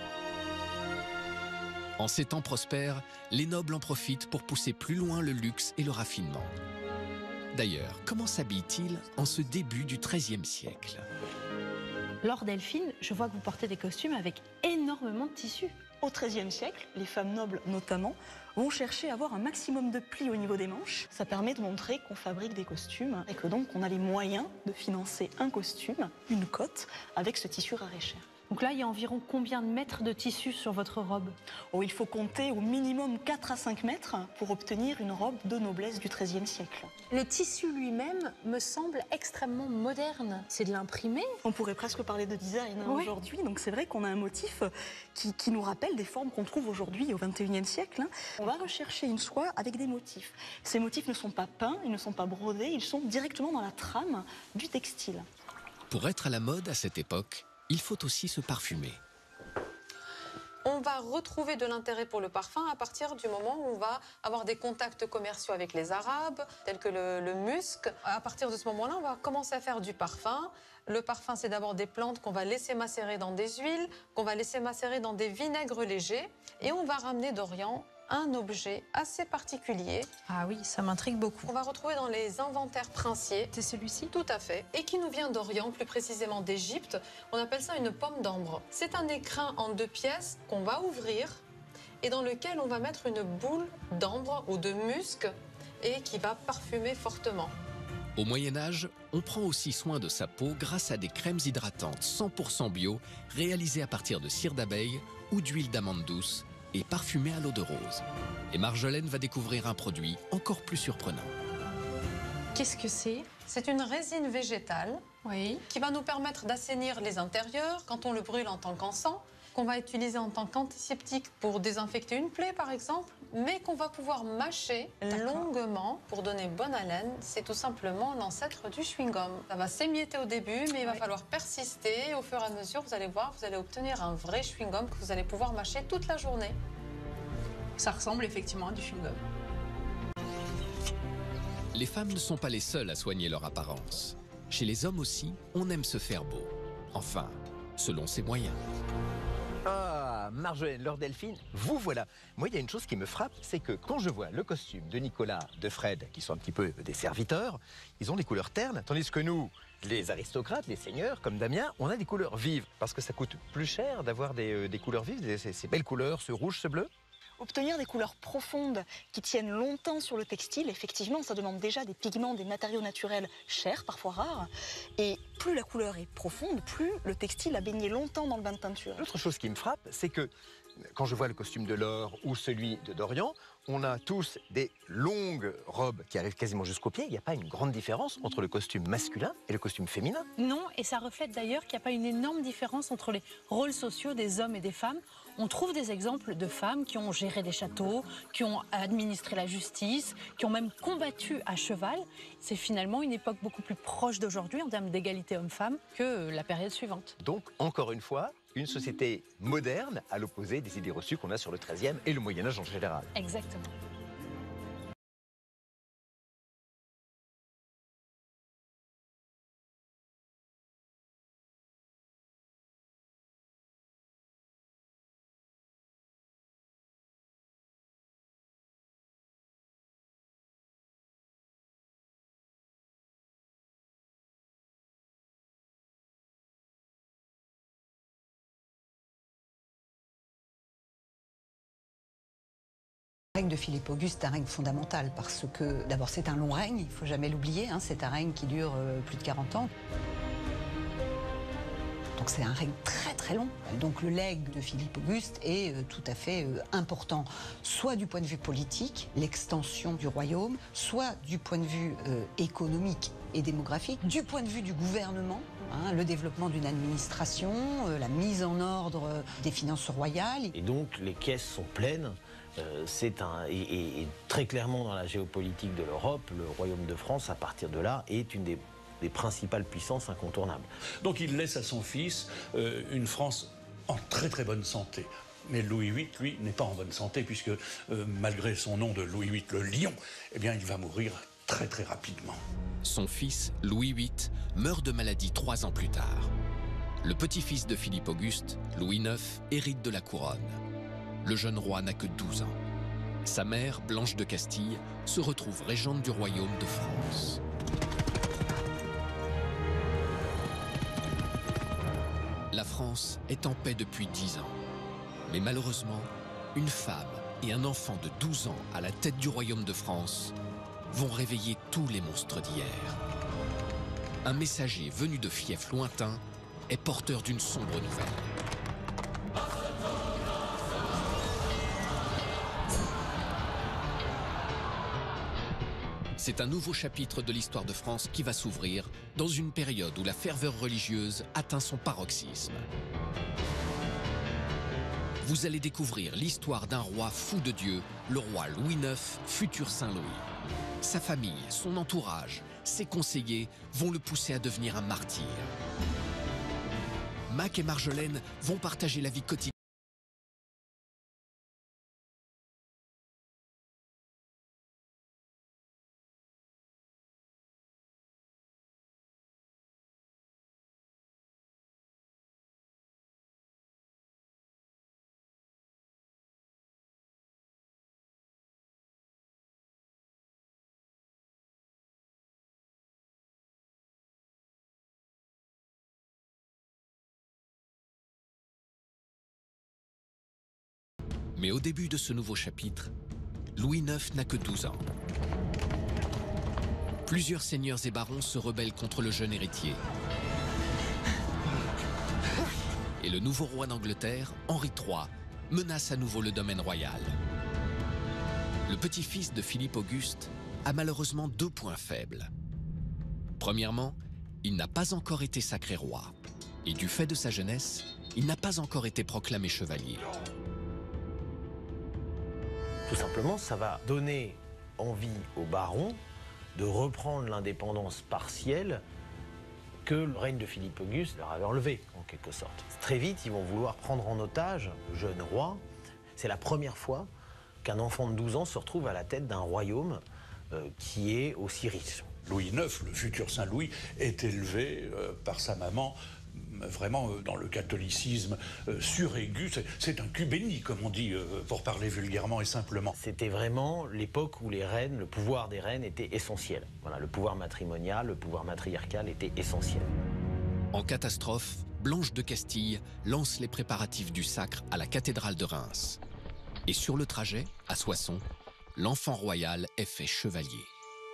En ces temps prospères, les nobles en profitent pour pousser plus loin le luxe et le raffinement. D'ailleurs, comment s'habille-t-il en ce début du treizième siècle? Laure Delphine, je vois que vous portez des costumes avec énormément de tissus. Au treizième siècle, les femmes nobles notamment vont chercher à avoir un maximum de plis au niveau des manches. Ça permet de montrer qu'on fabrique des costumes et que donc on a les moyens de financer un costume, une cotte, avec ce tissu rare et cher. Donc là, il y a environ combien de mètres de tissu sur votre robe? Oh, il faut compter au minimum quatre à cinq mètres pour obtenir une robe de noblesse du treizième siècle. Le tissu lui-même me semble extrêmement moderne. C'est de l'imprimé. On pourrait presque parler de design hein, oui. aujourd'hui. Donc c'est vrai qu'on a un motif qui, qui nous rappelle des formes qu'on trouve aujourd'hui au vingt et unième siècle. Hein. On va rechercher une soie avec des motifs. Ces motifs ne sont pas peints, ils ne sont pas brodés, ils sont directement dans la trame du textile. Pour être à la mode à cette époque, il faut aussi se parfumer. On va retrouver de l'intérêt pour le parfum à partir du moment où on va avoir des contacts commerciaux avec les Arabes, tels que le, le musc. À partir de ce moment-là, on va commencer à faire du parfum. Le parfum, c'est d'abord des plantes qu'on va laisser macérer dans des huiles, qu'on va laisser macérer dans des vinaigres légers. Et on va ramener d'Orient un objet assez particulier. Ah oui, ça m'intrigue beaucoup. On va retrouver dans les inventaires princiers. C'est celui-ci? Tout à fait. Et qui nous vient d'Orient, plus précisément d'Égypte. On appelle ça une pomme d'ambre. C'est un écrin en deux pièces qu'on va ouvrir et dans lequel on va mettre une boule d'ambre ou de musc et qui va parfumer fortement. Au Moyen-Âge, on prend aussi soin de sa peau grâce à des crèmes hydratantes cent pour cent bio réalisées à partir de cire d'abeille ou d'huile d'amande douce et parfumé à l'eau de rose. Et Marjolaine va découvrir un produit encore plus surprenant. Qu'est-ce que c'est? C'est une résine végétale oui. qui va nous permettre d'assainir les intérieurs quand on le brûle en tant qu'encens. qu'on va utiliser en tant qu'antiseptique pour désinfecter une plaie par exemple, mais qu'on va pouvoir mâcher longuement pour donner bonne haleine. C'est tout simplement l'ancêtre du chewing-gum. Ça va s'émietter au début, mais il va falloir persister. Au fur et à mesure, vous allez voir, vous allez obtenir un vrai chewing-gum que vous allez pouvoir mâcher toute la journée. Ça ressemble effectivement à du chewing-gum. Les femmes ne sont pas les seules à soigner leur apparence. Chez les hommes aussi, on aime se faire beau. Enfin, selon ses moyens. Ah, Marjolaine, Laure Delphine, vous voilà. Moi, il y a une chose qui me frappe, c'est que quand je vois le costume de Nicolas, de Fred, qui sont un petit peu des serviteurs, ils ont des couleurs ternes, tandis que nous, les aristocrates, les seigneurs, comme Damien, on a des couleurs vives. Parce que ça coûte plus cher d'avoir des, euh, des couleurs vives, des, ces, ces belles couleurs, ce rouge, ce bleu. Obtenir des couleurs profondes qui tiennent longtemps sur le textile, effectivement, ça demande déjà des pigments, des matériaux naturels chers, parfois rares. Et plus la couleur est profonde, plus le textile a baigné longtemps dans le bain de peinture. L'autre chose qui me frappe, c'est que quand je vois le costume de Laure ou celui de Dorian, on a tous des longues robes qui arrivent quasiment jusqu'aux pieds. Il n'y a pas une grande différence entre le costume masculin et le costume féminin. Non, et ça reflète d'ailleurs qu'il n'y a pas une énorme différence entre les rôles sociaux des hommes et des femmes. On trouve des exemples de femmes qui ont géré des châteaux, qui ont administré la justice, qui ont même combattu à cheval. C'est finalement une époque beaucoup plus proche d'aujourd'hui en termes d'égalité homme-femme que la période suivante. Donc, encore une fois, une société moderne à l'opposé des idées reçues qu'on a sur le treizième et le Moyen-Âge en général. Exactement. Le règne de Philippe Auguste est un règne fondamental parce que, d'abord, c'est un long règne, il ne faut jamais l'oublier, hein, c'est un règne qui dure euh, plus de quarante ans. Donc c'est un règne très très long. Donc le legs de Philippe Auguste est euh, tout à fait euh, important, soit du point de vue politique, l'extension du royaume, soit du point de vue euh, économique et démographique, du point de vue du gouvernement, hein, le développement d'une administration, euh, la mise en ordre euh, des finances royales. Et donc les caisses sont pleines. Euh, c'est un, et, et, et très clairement dans la géopolitique de l'Europe, le Royaume de France, à partir de là, est une des, des principales puissances incontournables. Donc il laisse à son fils euh, une France en très très bonne santé. Mais Louis huit, lui, n'est pas en bonne santé, puisque euh, malgré son nom de Louis huit, le lion, eh bien, il va mourir très très rapidement. Son fils, Louis huit, meurt de maladie trois ans plus tard. Le petit-fils de Philippe Auguste, Louis neuf, hérite de la couronne. Le jeune roi n'a que douze ans. Sa mère, Blanche de Castille, se retrouve régente du royaume de France. La France est en paix depuis dix ans. Mais malheureusement, une femme et un enfant de douze ans à la tête du royaume de France vont réveiller tous les monstres d'hier. Un messager venu de fiefs lointains est porteur d'une sombre nouvelle. C'est un nouveau chapitre de l'histoire de France qui va s'ouvrir dans une période où la ferveur religieuse atteint son paroxysme. Vous allez découvrir l'histoire d'un roi fou de Dieu, le roi Louis neuf, futur Saint-Louis. Sa famille, son entourage, ses conseillers vont le pousser à devenir un martyr. Mac et Marjolaine vont partager la vie quotidienne. Mais au début de ce nouveau chapitre, Louis neuf n'a que douze ans. Plusieurs seigneurs et barons se rebellent contre le jeune héritier. Et le nouveau roi d'Angleterre, Henri trois, menace à nouveau le domaine royal. Le petit-fils de Philippe Auguste a malheureusement deux points faibles. Premièrement, il n'a pas encore été sacré roi. Et du fait de sa jeunesse, il n'a pas encore été proclamé chevalier. Tout simplement, ça va donner envie aux barons de reprendre l'indépendance partielle que le règne de Philippe Auguste leur avait enlevé, en quelque sorte. Très vite, ils vont vouloir prendre en otage le jeune roi. C'est la première fois qu'un enfant de douze ans se retrouve à la tête d'un royaume euh, qui est aussi riche. Louis neuf, le futur Saint-Louis, est élevé euh, par sa maman vraiment euh, dans le catholicisme euh, suraigu. C'est un cul béni, comme on dit, euh, pour parler vulgairement et simplement. C'était vraiment l'époque où les reines, le pouvoir des reines était essentiel. Voilà, le pouvoir matrimonial, le pouvoir matriarcal était essentiel. En catastrophe, Blanche de Castille lance les préparatifs du sacre à la cathédrale de Reims. Et sur le trajet, à Soissons, l'enfant royal est fait chevalier.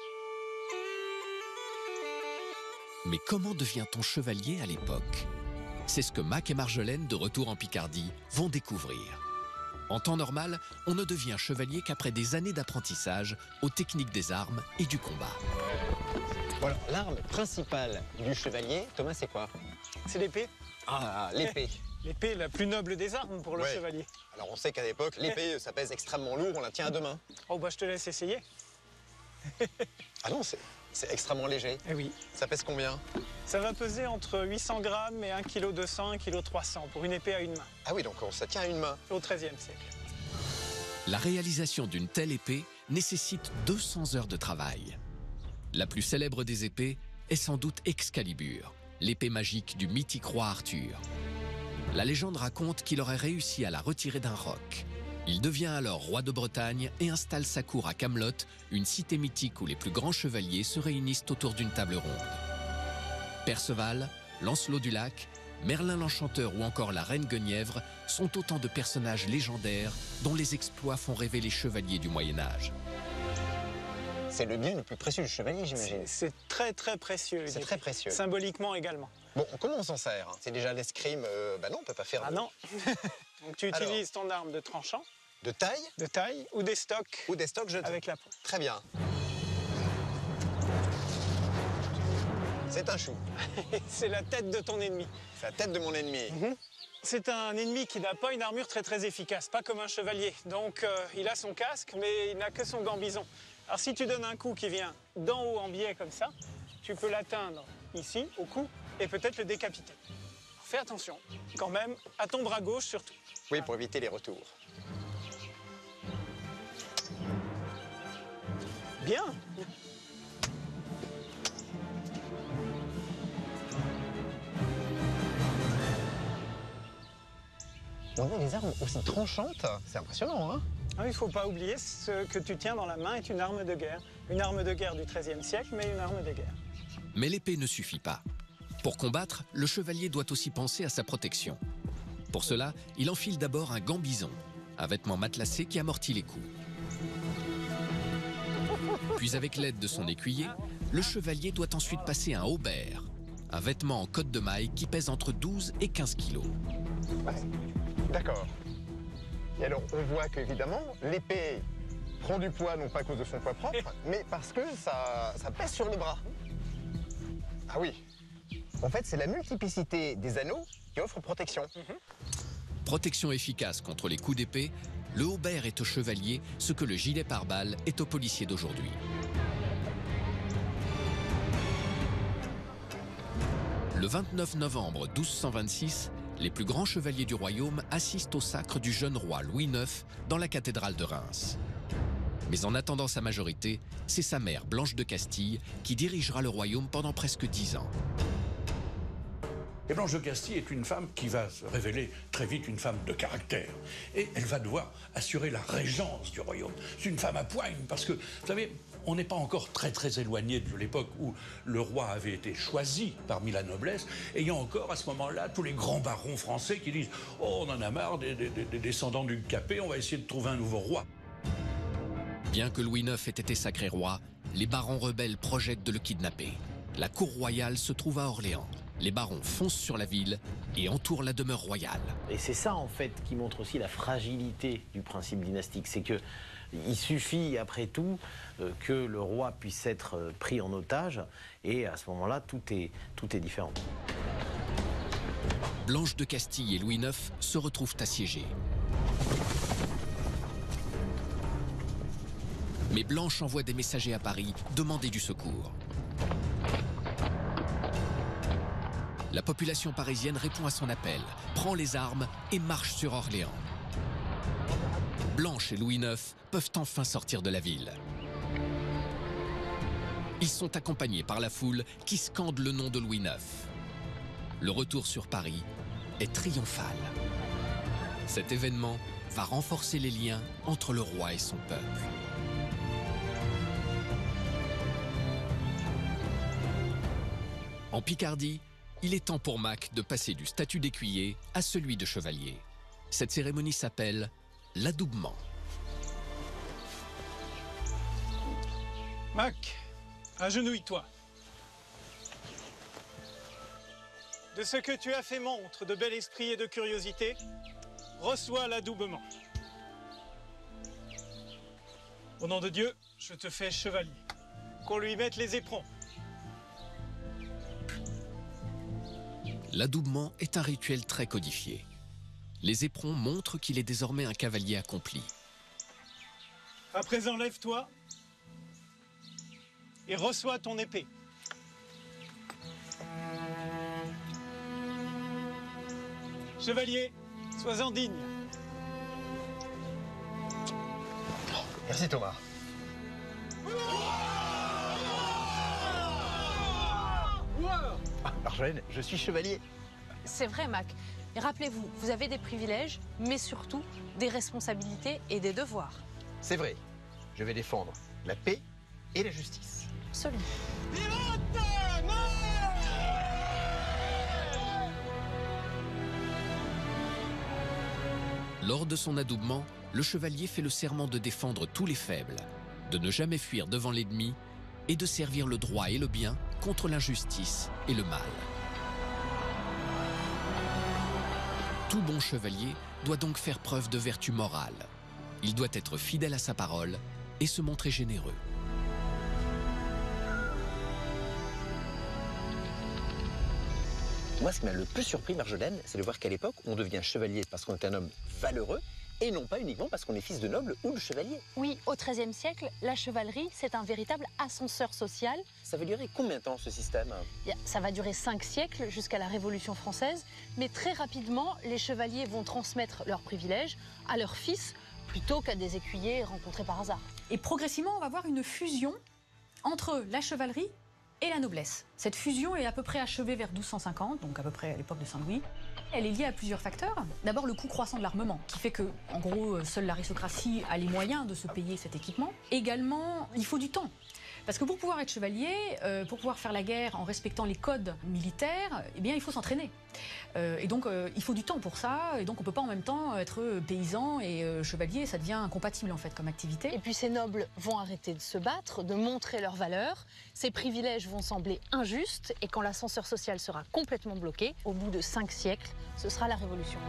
Mais comment devient-on chevalier à l'époque? C'est ce que Mac et Marjolaine, de retour en Picardie, vont découvrir. En temps normal, on ne devient chevalier qu'après des années d'apprentissage aux techniques des armes et du combat. Voilà, l'arme principale du chevalier, Thomas, c'est quoi? C'est l'épée. Ah, l'épée. L'épée, la plus noble des armes pour le ouais. chevalier. Alors on sait qu'à l'époque, l'épée, ça pèse extrêmement lourd, on la tient à deux mains. Oh bah je te laisse essayer. Ah non, c'est extrêmement léger. Eh oui. Ça pèse combien? Ça va peser entre huit cents grammes et un virgule deux cents, un virgule trois cents pour une épée à une main. Ah oui, donc ça tient à une main. Au treizième siècle. La réalisation d'une telle épée nécessite deux cents heures de travail. La plus célèbre des épées est sans doute Excalibur, l'épée magique du mythique roi Arthur. La légende raconte qu'il aurait réussi à la retirer d'un roc. Il devient alors roi de Bretagne et installe sa cour à Camelot, une cité mythique où les plus grands chevaliers se réunissent autour d'une table ronde. Perceval, Lancelot du Lac, Merlin l'Enchanteur ou encore la reine Guenièvre sont autant de personnages légendaires dont les exploits font rêver les chevaliers du Moyen-Âge. C'est le bien le plus précieux du chevalier, j'imagine. C'est très très précieux. C'est très précieux. Symboliquement également. Bon, comment on s'en sert? C'est déjà l'escrime, euh, bah non, on peut pas faire... Ah de... non. Donc tu utilises ton arme de tranchant. De taille? De taille ou des stocks. Ou des stocks jetons. Avec la pointe. Très bien. C'est un chou. C'est la tête de ton ennemi. C'est la tête de mon ennemi. Mm-hmm. C'est un ennemi qui n'a pas une armure très très efficace, pas comme un chevalier. Donc euh, il a son casque, mais il n'a que son gambison. Alors si tu donnes un coup qui vient d'en haut en biais comme ça, tu peux l'atteindre ici, au cou, et peut-être le décapiter. Alors, fais attention, quand même, à ton bras gauche surtout. Oui, pour éviter les retours. Bien. On a des armes aussi tranchantes, c'est impressionnant, hein? Ah, il ne faut pas oublier ce que tu tiens dans la main est une arme de guerre. Une arme de guerre du treizième siècle, mais une arme de guerre. Mais l'épée ne suffit pas. Pour combattre, le chevalier doit aussi penser à sa protection. Pour cela, il enfile d'abord un gambison, un vêtement matelassé qui amortit les coups. Puis avec l'aide de son écuyer, le chevalier doit ensuite passer un haubert, un vêtement en cotte de maille qui pèse entre douze et quinze kilos. Ouais. D'accord. Et alors, on voit qu'évidemment, l'épée prend du poids, non pas à cause de son poids propre, mais parce que ça, ça pèse sur le bras. Ah oui. En fait, c'est la multiplicité des anneaux qui offre protection. Mm-hmm. Protection efficace contre les coups d'épée, le haubert est au chevalier ce que le gilet pare-balles est au policier d'aujourd'hui. Le vingt-neuf novembre douze cent vingt-six, les plus grands chevaliers du royaume assistent au sacre du jeune roi Louis neuf dans la cathédrale de Reims. Mais en attendant sa majorité, c'est sa mère Blanche de Castille qui dirigera le royaume pendant presque dix ans. Et Blanche de Castille est une femme qui va se révéler très vite une femme de caractère. Et elle va devoir assurer la régence du royaume. C'est une femme à poigne parce que, vous savez, on n'est pas encore très très éloigné de l'époque où le roi avait été choisi parmi la noblesse. Et il y a encore à ce moment-là tous les grands barons français qui disent « Oh, on en a marre des, des, des descendants du Capet, on va essayer de trouver un nouveau roi ». Bien que Louis neuf ait été sacré roi, les barons rebelles projettent de le kidnapper. La cour royale se trouve à Orléans. Les barons foncent sur la ville et entourent la demeure royale. Et c'est ça, en fait, qui montre aussi la fragilité du principe dynastique. C'est que il suffit, après tout, euh, que le roi puisse être euh, pris en otage, et à ce moment-là, tout est, tout est différent. Blanche de Castille et Louis neuf se retrouvent assiégés. Mais Blanche envoie des messagers à Paris demander du secours. La population parisienne répond à son appel, prend les armes et marche sur Orléans. Blanche et Louis neuf peuvent enfin sortir de la ville. Ils sont accompagnés par la foule qui scande le nom de Louis neuf. Le retour sur Paris est triomphal. Cet événement va renforcer les liens entre le roi et son peuple. En Picardie, il est temps pour Mac de passer du statut d'écuyer à celui de chevalier. Cette cérémonie s'appelle l'adoubement. Mac, agenouille-toi. De ce que tu as fait montre de bel esprit et de curiosité, reçois l'adoubement. Au nom de Dieu, je te fais chevalier. Qu'on lui mette les éperons. L'adoubement est un rituel très codifié. Les éperons montrent qu'il est désormais un cavalier accompli. À présent, lève-toi et reçois ton épée. Chevalier, sois-en digne. Merci Thomas. Marjolaine, je suis chevalier. C'est vrai, Mac. Et rappelez-vous, vous avez des privilèges, mais surtout des responsabilités et des devoirs. C'est vrai. Je vais défendre la paix et la justice. Absolument. Lors de son adoubement, le chevalier fait le serment de défendre tous les faibles, de ne jamais fuir devant l'ennemi et de servir le droit et le bien contre l'injustice et le mal. Tout bon chevalier doit donc faire preuve de vertu morale. Il doit être fidèle à sa parole et se montrer généreux. Moi, ce qui m'a le plus surpris, Marjolaine, c'est de voir qu'à l'époque, on devient chevalier parce qu'on est un homme valeureux et non pas uniquement parce qu'on est fils de noble ou de chevalier. Oui, au treizième siècle, la chevalerie, c'est un véritable ascenseur social. Ça va durer combien de temps, ce système? Ça va durer cinq siècles jusqu'à la Révolution française, mais très rapidement, les chevaliers vont transmettre leurs privilèges à leurs fils plutôt qu'à des écuyers rencontrés par hasard. Et progressivement, on va voir une fusion entre la chevalerie et la noblesse. Cette fusion est à peu près achevée vers douze cent cinquante, donc à peu près à l'époque de Saint-Louis. Elle est liée à plusieurs facteurs. D'abord, le coût croissant de l'armement, qui fait que, en gros, seule l'aristocratie a les moyens de se payer cet équipement. Également, il faut du temps. Parce que pour pouvoir être chevalier, euh, pour pouvoir faire la guerre en respectant les codes militaires, eh bien, il faut s'entraîner. Euh, et donc, euh, il faut du temps pour ça. Et donc, on ne peut pas en même temps être paysan et euh, chevalier. Ça devient incompatible, en fait, comme activité. Et puis, ces nobles vont arrêter de se battre, de montrer leur valeur. Ces privilèges vont sembler injustes. Et quand l'ascenseur social sera complètement bloqué, au bout de cinq siècles, ce sera la Révolution.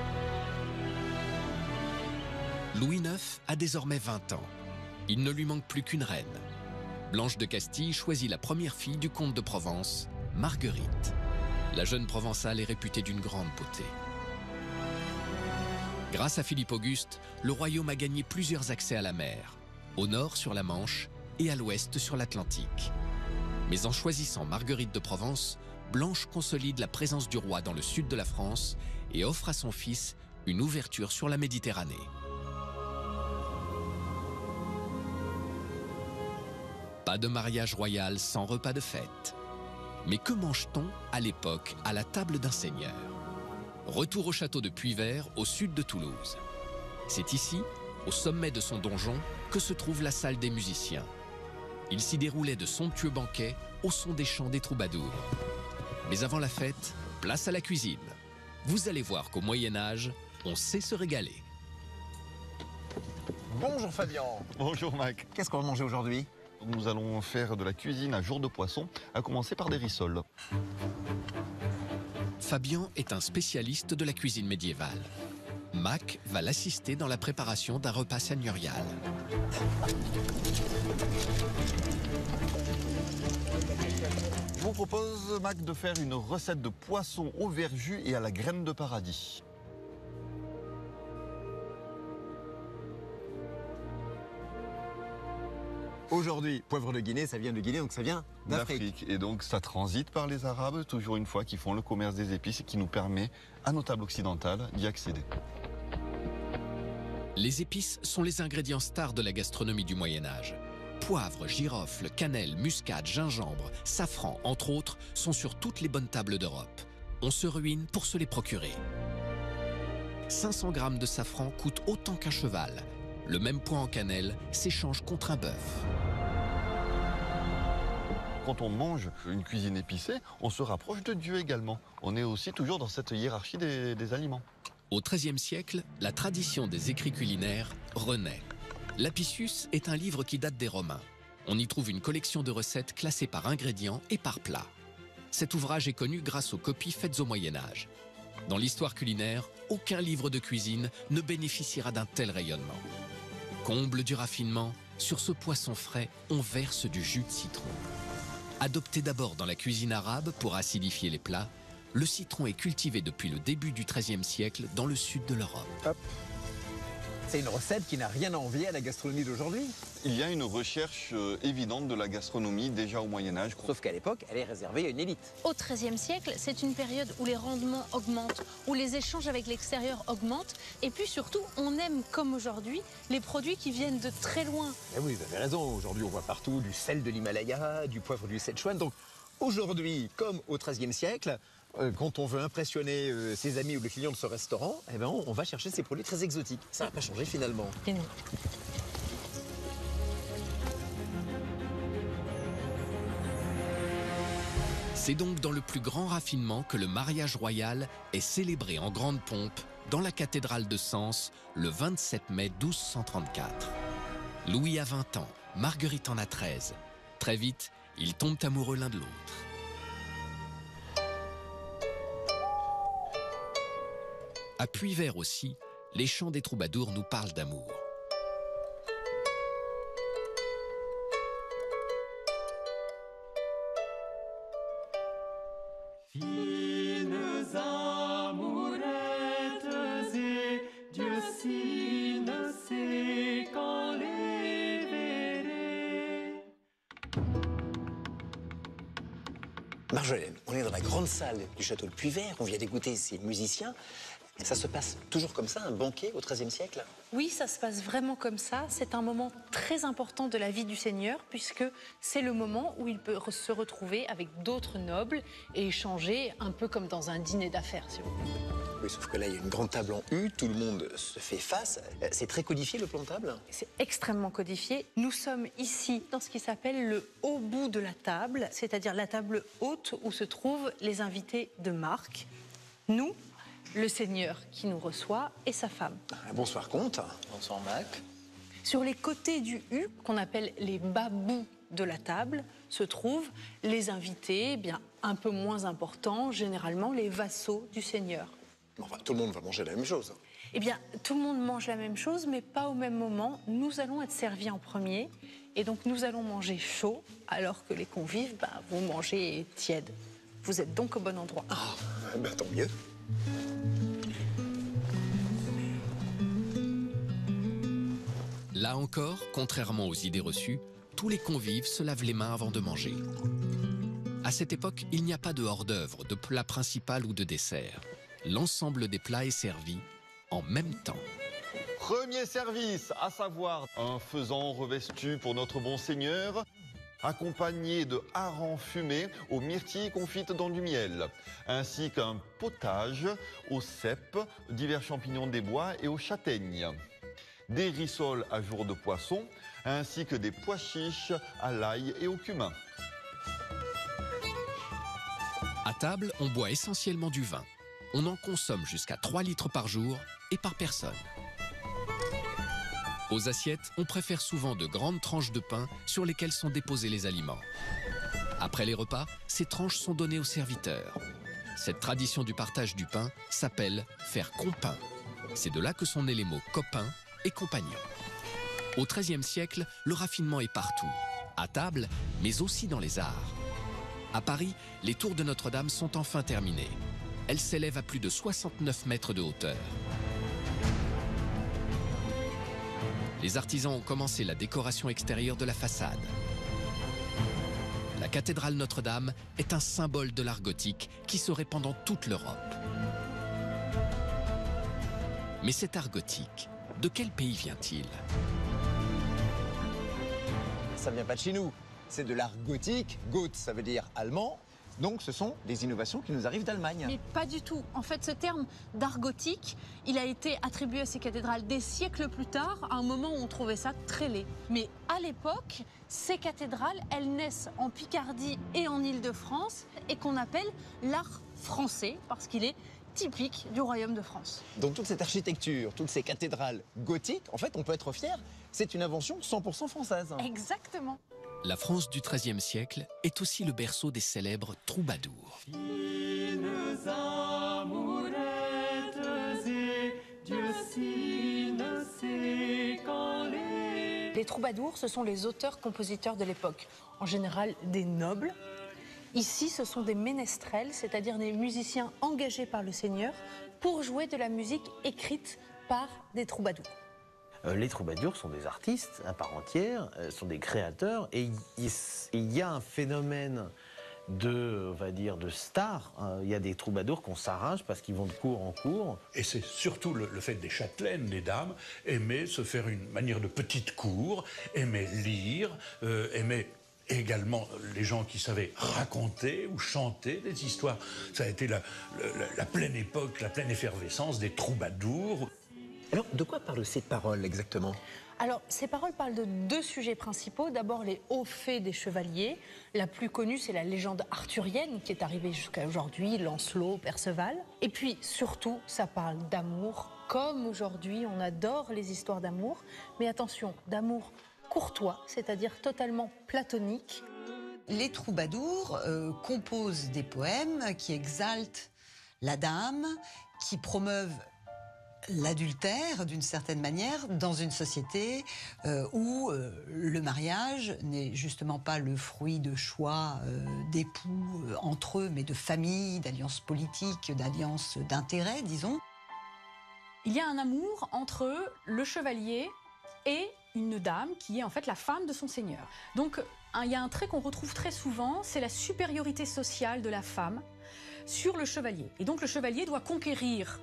Louis neuf a désormais vingt ans. Il ne lui manque plus qu'une reine. Blanche de Castille choisit la première fille du comte de Provence, Marguerite. La jeune provençale est réputée d'une grande beauté. Grâce à Philippe Auguste, le royaume a gagné plusieurs accès à la mer, au nord sur la Manche et à l'ouest sur l'Atlantique. Mais en choisissant Marguerite de Provence, Blanche consolide la présence du roi dans le sud de la France et offre à son fils une ouverture sur la Méditerranée. Pas de mariage royal sans repas de fête. Mais que mange-t-on à l'époque à la table d'un seigneur? Retour au château de Puyvert, au sud de Toulouse. C'est ici, au sommet de son donjon, que se trouve la salle des musiciens. Il s'y déroulait de somptueux banquets au son des chants des troubadours. Mais avant la fête, place à la cuisine. Vous allez voir qu'au Moyen-Âge, on sait se régaler. Bonjour Fabien. Bonjour Mac. Qu'est-ce qu'on va manger aujourd'hui? Nous allons faire de la cuisine à jour de poisson, à commencer par des rissoles. Fabien est un spécialiste de la cuisine médiévale. Mac va l'assister dans la préparation d'un repas seigneurial. vous propose, Mac, de faire une recette de poisson au verjus et à la graine de paradis. Aujourd'hui, poivre de Guinée, ça vient de Guinée, donc ça vient d'Afrique. D'Afrique. Et donc ça transite par les Arabes, toujours une fois, qui font le commerce des épices et qui nous permet, à nos tables occidentales, d'y accéder. Les épices sont les ingrédients stars de la gastronomie du Moyen-Âge. Poivre, girofle, cannelle, muscade, gingembre, safran, entre autres, sont sur toutes les bonnes tables d'Europe. On se ruine pour se les procurer. cinq cents grammes de safran coûtent autant qu'un cheval. Le même poids en cannelle s'échange contre un bœuf. Quand on mange une cuisine épicée, on se rapproche de Dieu également. On est aussi toujours dans cette hiérarchie des, des aliments. Au treizième siècle, la tradition des écrits culinaires renaît. L'Apicius est un livre qui date des Romains. On y trouve une collection de recettes classées par ingrédients et par plat. Cet ouvrage est connu grâce aux copies faites au Moyen-Âge. Dans l'histoire culinaire, aucun livre de cuisine ne bénéficiera d'un tel rayonnement. Comble du raffinement, sur ce poisson frais, on verse du jus de citron. Adopté d'abord dans la cuisine arabe pour acidifier les plats, le citron est cultivé depuis le début du treizième siècle dans le sud de l'Europe. C'est une recette qui n'a rien à envier à la gastronomie d'aujourd'hui. Il y a une recherche euh, évidente de la gastronomie déjà au Moyen-Âge. Sauf qu'à l'époque, elle est réservée à une élite. Au treizième siècle, c'est une période où les rendements augmentent, où les échanges avec l'extérieur augmentent, et puis surtout, on aime, comme aujourd'hui, les produits qui viennent de très loin. Eh oui, vous avez raison. Aujourd'hui, on voit partout du sel de l'Himalaya, du poivre du Sichuan. Donc, aujourd'hui, comme au treizième siècle, euh, quand on veut impressionner euh, ses amis ou les clients de ce restaurant, eh ben, on, on va chercher ces produits très exotiques. Ça n'a pas changé finalement. Et non. C'est donc dans le plus grand raffinement que le mariage royal est célébré en grande pompe dans la cathédrale de Sens le vingt-sept mai douze cent trente-quatre. Louis a vingt ans, Marguerite en a treize. Très vite, ils tombent amoureux l'un de l'autre. À Puyvert aussi, les chants des troubadours nous parlent d'amour. Fines amourettes et Dieu si ne sait quand les verrai. Marjolaine, on est dans la grande salle du château de Puyvert, on vient d'écouter ces musiciens. Ça se passe toujours comme ça, un banquet au treizième siècle? Oui, ça se passe vraiment comme ça. C'est un moment très important de la vie du seigneur, puisque c'est le moment où il peut se retrouver avec d'autres nobles et échanger un peu comme dans un dîner d'affaires, si vous voulez. Oui, sauf que là, il y a une grande table en U, tout le monde se fait face. C'est très codifié, le plan de table? C'est extrêmement codifié. Nous sommes ici dans ce qui s'appelle le haut bout de la table, c'est-à-dire la table haute où se trouvent les invités de marque. Nous, le seigneur qui nous reçoit et sa femme. Bonsoir, comte. Bonsoir, Mac. Sur les côtés du U, qu'on appelle les bas bouts de la table, se trouvent les invités, eh bien un peu moins importants, généralement les vassaux du seigneur. Enfin, tout le monde va manger la même chose. Eh bien, tout le monde mange la même chose, mais pas au même moment. Nous allons être servis en premier, et donc nous allons manger chaud, alors que les convives, ben, vont manger tiède. Vous êtes donc au bon endroit. Ah, ben, tant mieux. Là encore, contrairement aux idées reçues, tous les convives se lavent les mains avant de manger. À cette époque, il n'y a pas de hors-d'œuvre, de plat principal ou de dessert. L'ensemble des plats est servi en même temps. Premier service, à savoir un faisan revêtu pour notre bon seigneur, accompagné de harengs fumés aux myrtilles confites dans du miel, ainsi qu'un potage aux cèpes, divers champignons des bois et aux châtaignes, des rissoles à jour de poisson, ainsi que des pois chiches à l'ail et au cumin. À table, on boit essentiellement du vin. On en consomme jusqu'à trois litres par jour et par personne. Aux assiettes, on préfère souvent de grandes tranches de pain sur lesquelles sont déposés les aliments. Après les repas, ces tranches sont données aux serviteurs. Cette tradition du partage du pain s'appelle faire compin. C'est de là que sont nés les mots copain et compagnon. Au treizième siècle, le raffinement est partout, à table, mais aussi dans les arts. À Paris, les tours de Notre-Dame sont enfin terminées. Elles s'élèvent à plus de soixante-neuf mètres de hauteur. Les artisans ont commencé la décoration extérieure de la façade. La cathédrale Notre-Dame est un symbole de l'art gothique qui se répand dans toute l'Europe. Mais cet art gothique, de quel pays vient-il? Ça vient pas de chez nous. C'est de l'art gothique. Goth, ça veut dire allemand. Donc ce sont des innovations qui nous arrivent d'Allemagne. Mais pas du tout. En fait, ce terme d'art gothique, il a été attribué à ces cathédrales des siècles plus tard, à un moment où on trouvait ça très laid. Mais à l'époque, ces cathédrales, elles naissent en Picardie et en Île-de-France et qu'on appelle l'art français parce qu'il est typique du Royaume de France. Donc toute cette architecture, toutes ces cathédrales gothiques, en fait, on peut être fier. C'est une invention cent pour cent française. Exactement. La France du treizième siècle est aussi le berceau des célèbres troubadours. Les troubadours, ce sont les auteurs-compositeurs de l'époque, en général des nobles. Ici, ce sont des ménestrels, c'est-à-dire des musiciens engagés par le seigneur pour jouer de la musique écrite par des troubadours. Les troubadours sont des artistes à part entière, sont des créateurs, et il y a un phénomène de, on va dire, de stars. Il y a des troubadours qu'on s'arrache parce qu'ils vont de cour en cour. Et c'est surtout le, le fait des châtelaines, les dames, aimaient se faire une manière de petite cour, aimaient lire, euh, aimaient également les gens qui savaient raconter ou chanter des histoires. Ça a été la, la, la pleine époque, la pleine effervescence des troubadours. Alors, de quoi parlent ces paroles exactement? Alors, ces paroles parlent de deux sujets principaux. D'abord, les hauts faits des chevaliers. La plus connue, c'est la légende arthurienne qui est arrivée jusqu'à aujourd'hui, Lancelot, Perceval. Et puis, surtout, ça parle d'amour. Comme aujourd'hui, on adore les histoires d'amour. Mais attention, d'amour courtois, c'est-à-dire totalement platonique. Les troubadours euh, composent des poèmes qui exaltent la dame, qui promeuvent l'adultère, d'une certaine manière, dans une société euh, où euh, le mariage n'est justement pas le fruit de choix euh, d'époux euh, entre eux, mais de famille, d'alliances politiques, d'alliances d'intérêts, disons. Il y a un amour entre le chevalier et une dame qui est en fait la femme de son seigneur. Donc il y a un trait qu'on retrouve très souvent, c'est la supériorité sociale de la femme sur le chevalier. Et donc le chevalier doit conquérir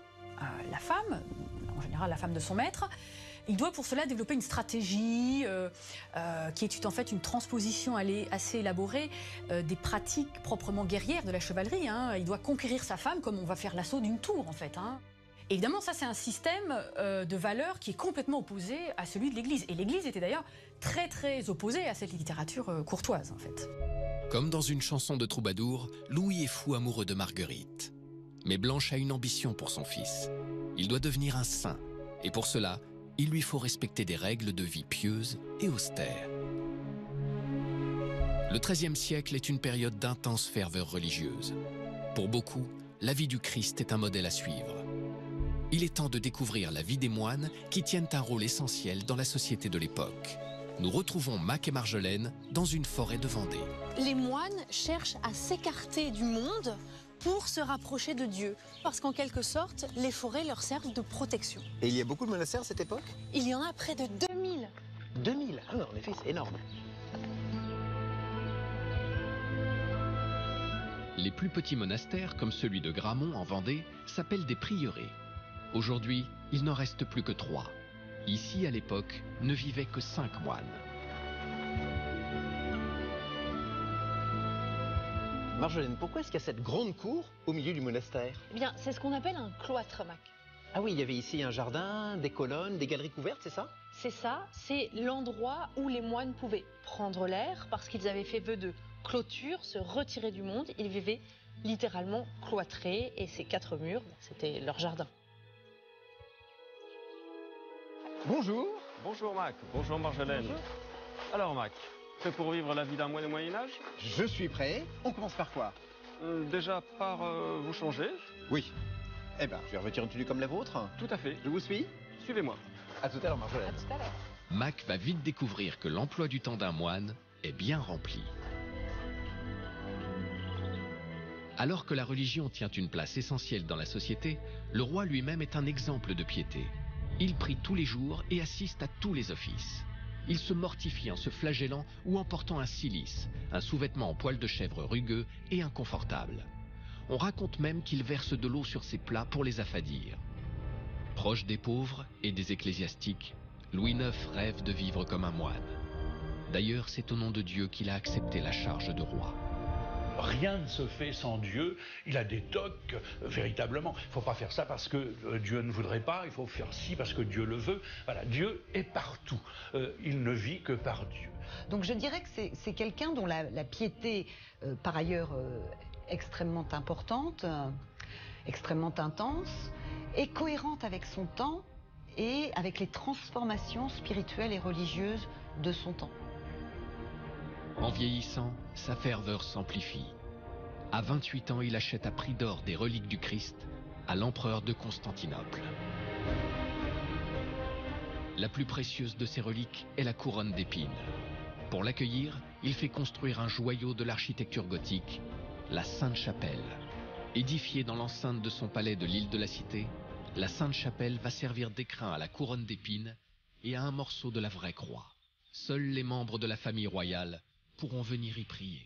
la femme, en général la femme de son maître. Il doit pour cela développer une stratégie euh, euh, qui est en fait une transposition assez élaborée euh, des pratiques proprement guerrières de la chevalerie. Hein. Il doit conquérir sa femme comme on va faire l'assaut d'une tour en fait. Hein. Évidemment, ça c'est un système euh, de valeurs qui est complètement opposé à celui de l'Église. Et l'Église était d'ailleurs très très opposée à cette littérature euh, courtoise en fait. Comme dans une chanson de troubadour, Louis est fou amoureux de Marguerite. Mais Blanche a une ambition pour son fils. Il doit devenir un saint. Et pour cela, il lui faut respecter des règles de vie pieuses et austères. Le treizième siècle est une période d'intense ferveur religieuse. Pour beaucoup, la vie du Christ est un modèle à suivre. Il est temps de découvrir la vie des moines qui tiennent un rôle essentiel dans la société de l'époque. Nous retrouvons Mac et Marjolaine dans une forêt de Vendée. Les moines cherchent à s'écarter du monde pour se rapprocher de Dieu. Parce qu'en quelque sorte, les forêts leur servent de protection. Et il y a beaucoup de monastères à cette époque? Il y en a près de deux mille. deux mille? Ah non, en effet, c'est énorme. Les plus petits monastères, comme celui de Gramont en Vendée, s'appellent des prieurés. Aujourd'hui, il n'en reste plus que trois. Ici, à l'époque, ne vivaient que cinq moines. Marjolaine, pourquoi est-ce qu'il y a cette grande cour au milieu du monastère? Eh bien, c'est ce qu'on appelle un cloître, Mac. Ah oui, il y avait ici un jardin, des colonnes, des galeries couvertes, c'est ça? C'est ça, c'est l'endroit où les moines pouvaient prendre l'air parce qu'ils avaient fait vœu de clôture, se retirer du monde. Ils vivaient littéralement cloîtrés et ces quatre murs, c'était leur jardin. Bonjour. Bonjour Mac, bonjour Marjolaine. Bonjour. Alors Mac, prêt pour vivre la vie d'un moine au Moyen-Âge? Je suis prêt. On commence par quoi? euh, Déjà par euh, vous changer. Oui. Eh bien, je vais revêtir une tenue comme la vôtre. Tout à fait. Je vous suis. Suivez-moi. À tout à l'heure, Marjolaine. À tout à l'heure. Mac va vite découvrir que l'emploi du temps d'un moine est bien rempli. Alors que la religion tient une place essentielle dans la société, le roi lui-même est un exemple de piété. Il prie tous les jours et assiste à tous les offices. Il se mortifie en se flagellant ou en portant un cilice, un sous-vêtement en poil de chèvre rugueux et inconfortable. On raconte même qu'il verse de l'eau sur ses plats pour les affadir. Proche des pauvres et des ecclésiastiques, Louis neuf rêve de vivre comme un moine. D'ailleurs, c'est au nom de Dieu qu'il a accepté la charge de roi. Rien ne se fait sans Dieu. Il a des tocs, euh, véritablement. Il ne faut pas faire ça parce que euh, Dieu ne voudrait pas. Il faut faire ci parce que Dieu le veut. Voilà, Dieu est partout. Euh, il ne vit que par Dieu. Donc je dirais que c'est quelqu'un dont la, la piété, euh, par ailleurs euh, extrêmement importante, euh, extrêmement intense, est cohérente avec son temps et avec les transformations spirituelles et religieuses de son temps. En vieillissant, sa ferveur s'amplifie. À vingt-huit ans, il achète à prix d'or des reliques du Christ à l'empereur de Constantinople. La plus précieuse de ces reliques est la couronne d'épines. Pour l'accueillir, il fait construire un joyau de l'architecture gothique, la Sainte-Chapelle. Édifiée dans l'enceinte de son palais de l'île de la Cité, la Sainte-Chapelle va servir d'écrin à la couronne d'épines et à un morceau de la vraie croix. Seuls les membres de la famille royale pourront venir y prier.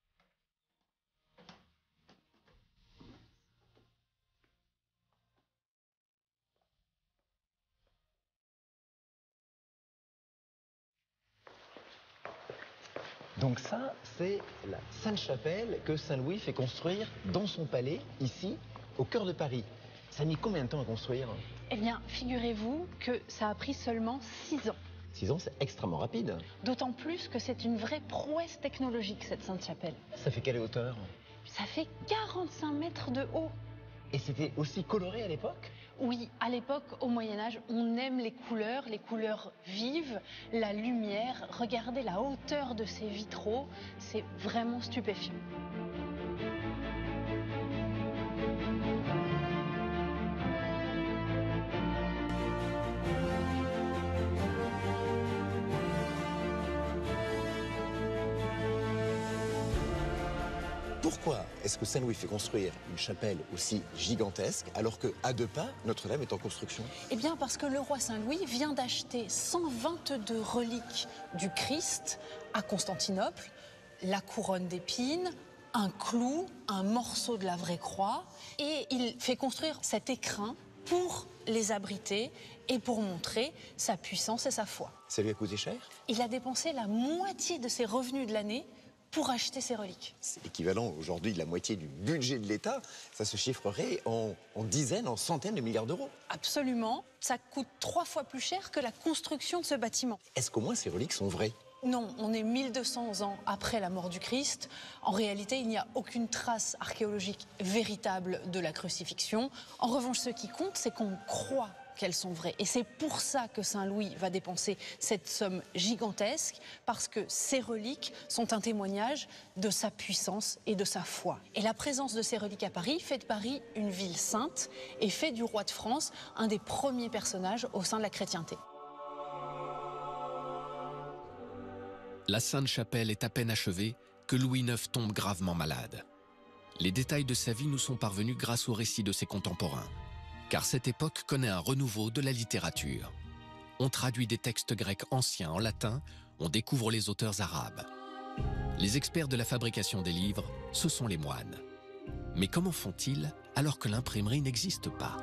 Donc ça, c'est la Sainte-Chapelle que Saint-Louis fait construire dans son palais, ici, au cœur de Paris. Ça a mis combien de temps à construire? Eh bien, figurez-vous que ça a pris seulement six ans. Six ans, c'est extrêmement rapide. D'autant plus que c'est une vraie prouesse technologique, cette Sainte-Chapelle. Ça fait quelle hauteur? Ça fait quarante-cinq mètres de haut. Et c'était aussi coloré à l'époque? Oui, à l'époque, au Moyen-Âge, on aime les couleurs, les couleurs vives, la lumière. Regardez la hauteur de ces vitraux, c'est vraiment stupéfiant. Pourquoi est-ce que Saint-Louis fait construire une chapelle aussi gigantesque alors qu'à deux pas, Notre-Dame est en construction? Eh bien parce que le roi Saint-Louis vient d'acheter cent vingt-deux reliques du Christ à Constantinople, la couronne d'épines, un clou, un morceau de la vraie croix, et il fait construire cet écrin pour les abriter et pour montrer sa puissance et sa foi. Ça lui a coûté cher? Il a dépensé la moitié de ses revenus de l'année pour acheter ces reliques. C'est équivalent aujourd'hui de la moitié du budget de l'État. Ça se chiffrerait en, en dizaines, en centaines de milliards d'euros. Absolument. Ça coûte trois fois plus cher que la construction de ce bâtiment. Est-ce qu'au moins ces reliques sont vraies? Non, on est mille deux cents ans après la mort du Christ. En réalité, il n'y a aucune trace archéologique véritable de la crucifixion. En revanche, ce qui compte, c'est qu'on croit qu'elles sont vraies. Et c'est pour ça que Saint-Louis va dépenser cette somme gigantesque, parce que ces reliques sont un témoignage de sa puissance et de sa foi. Et la présence de ces reliques à Paris fait de Paris une ville sainte et fait du roi de France un des premiers personnages au sein de la chrétienté. La Sainte-Chapelle est à peine achevée que Louis neuf tombe gravement malade. Les détails de sa vie nous sont parvenus grâce au récit de ses contemporains. Car cette époque connaît un renouveau de la littérature. On traduit des textes grecs anciens en latin, on découvre les auteurs arabes. Les experts de la fabrication des livres, ce sont les moines. Mais comment font-ils alors que l'imprimerie n'existe pas?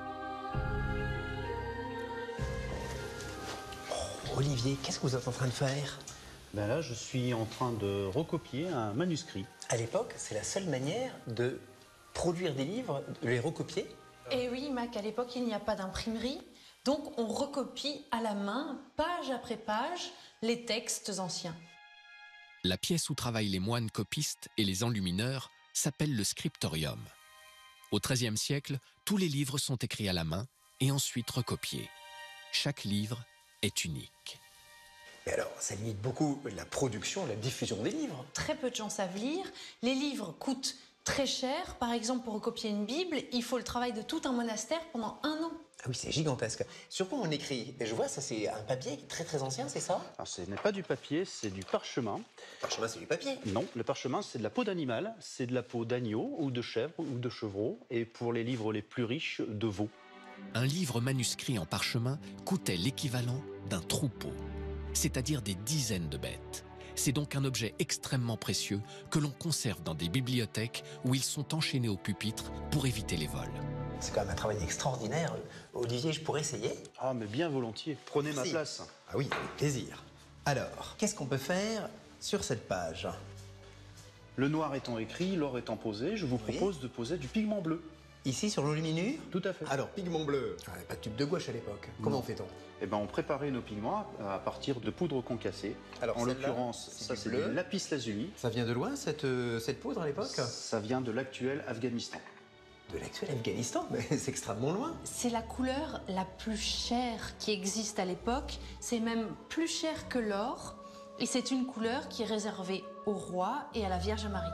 Oh, Olivier, qu'est-ce que vous êtes en train de faire? Ben là, je suis en train de recopier un manuscrit. À l'époque, c'est la seule manière de produire des livres, de les recopier. Et oui, Mac, à l'époque, il n'y a pas d'imprimerie. Donc, on recopie à la main, page après page, les textes anciens. La pièce où travaillent les moines copistes et les enlumineurs s'appelle le scriptorium. Au treizième siècle, tous les livres sont écrits à la main et ensuite recopiés. Chaque livre est unique. Mais alors, ça limite beaucoup la production, la diffusion des livres. Très peu de gens savent lire. Les livres coûtent très cher. Par exemple, pour recopier une Bible, il faut le travail de tout un monastère pendant un an. Ah oui, c'est gigantesque. Sur quoi on écrit? Et je vois, ça c'est un papier très très ancien, c'est ça? Alors ce n'est pas du papier, c'est du parchemin. Le parchemin, c'est du papier? Non, le parchemin, c'est de la peau d'animal, c'est de la peau d'agneau ou de chèvre ou de chevreau, et pour les livres les plus riches, de veau. Un livre manuscrit en parchemin coûtait l'équivalent d'un troupeau, c'est-à-dire des dizaines de bêtes. C'est donc un objet extrêmement précieux que l'on conserve dans des bibliothèques où ils sont enchaînés au pupitre pour éviter les vols. C'est quand même un travail extraordinaire. Olivier, je pourrais essayer? Ah, mais bien volontiers. Prenez Merci. ma place. Ah oui, avec plaisir. Alors, qu'est-ce qu'on peut faire sur cette page? Le noir étant écrit, l'or étant posé, je vous Oui. propose de poser du pigment bleu. Ici, sur l'enluminure? Tout à fait. Alors, pigment bleu. Ah, pas de tube de gouache à l'époque. Comment Non. fait-on? Eh ben, on préparait nos pigments à partir de poudre concassée. Alors, en celle-là, l'occurrence, c'est ça du c'est bleu. du lapis lazuli. Ça vient de loin, cette, euh, cette poudre à l'époque? Ça vient de l'actuel Afghanistan. De l'actuel Afghanistan? Mais c'est extrêmement loin. C'est la couleur la plus chère qui existe à l'époque. C'est même plus cher que l'or. Et c'est une couleur qui est réservée au roi et à la Vierge Marie.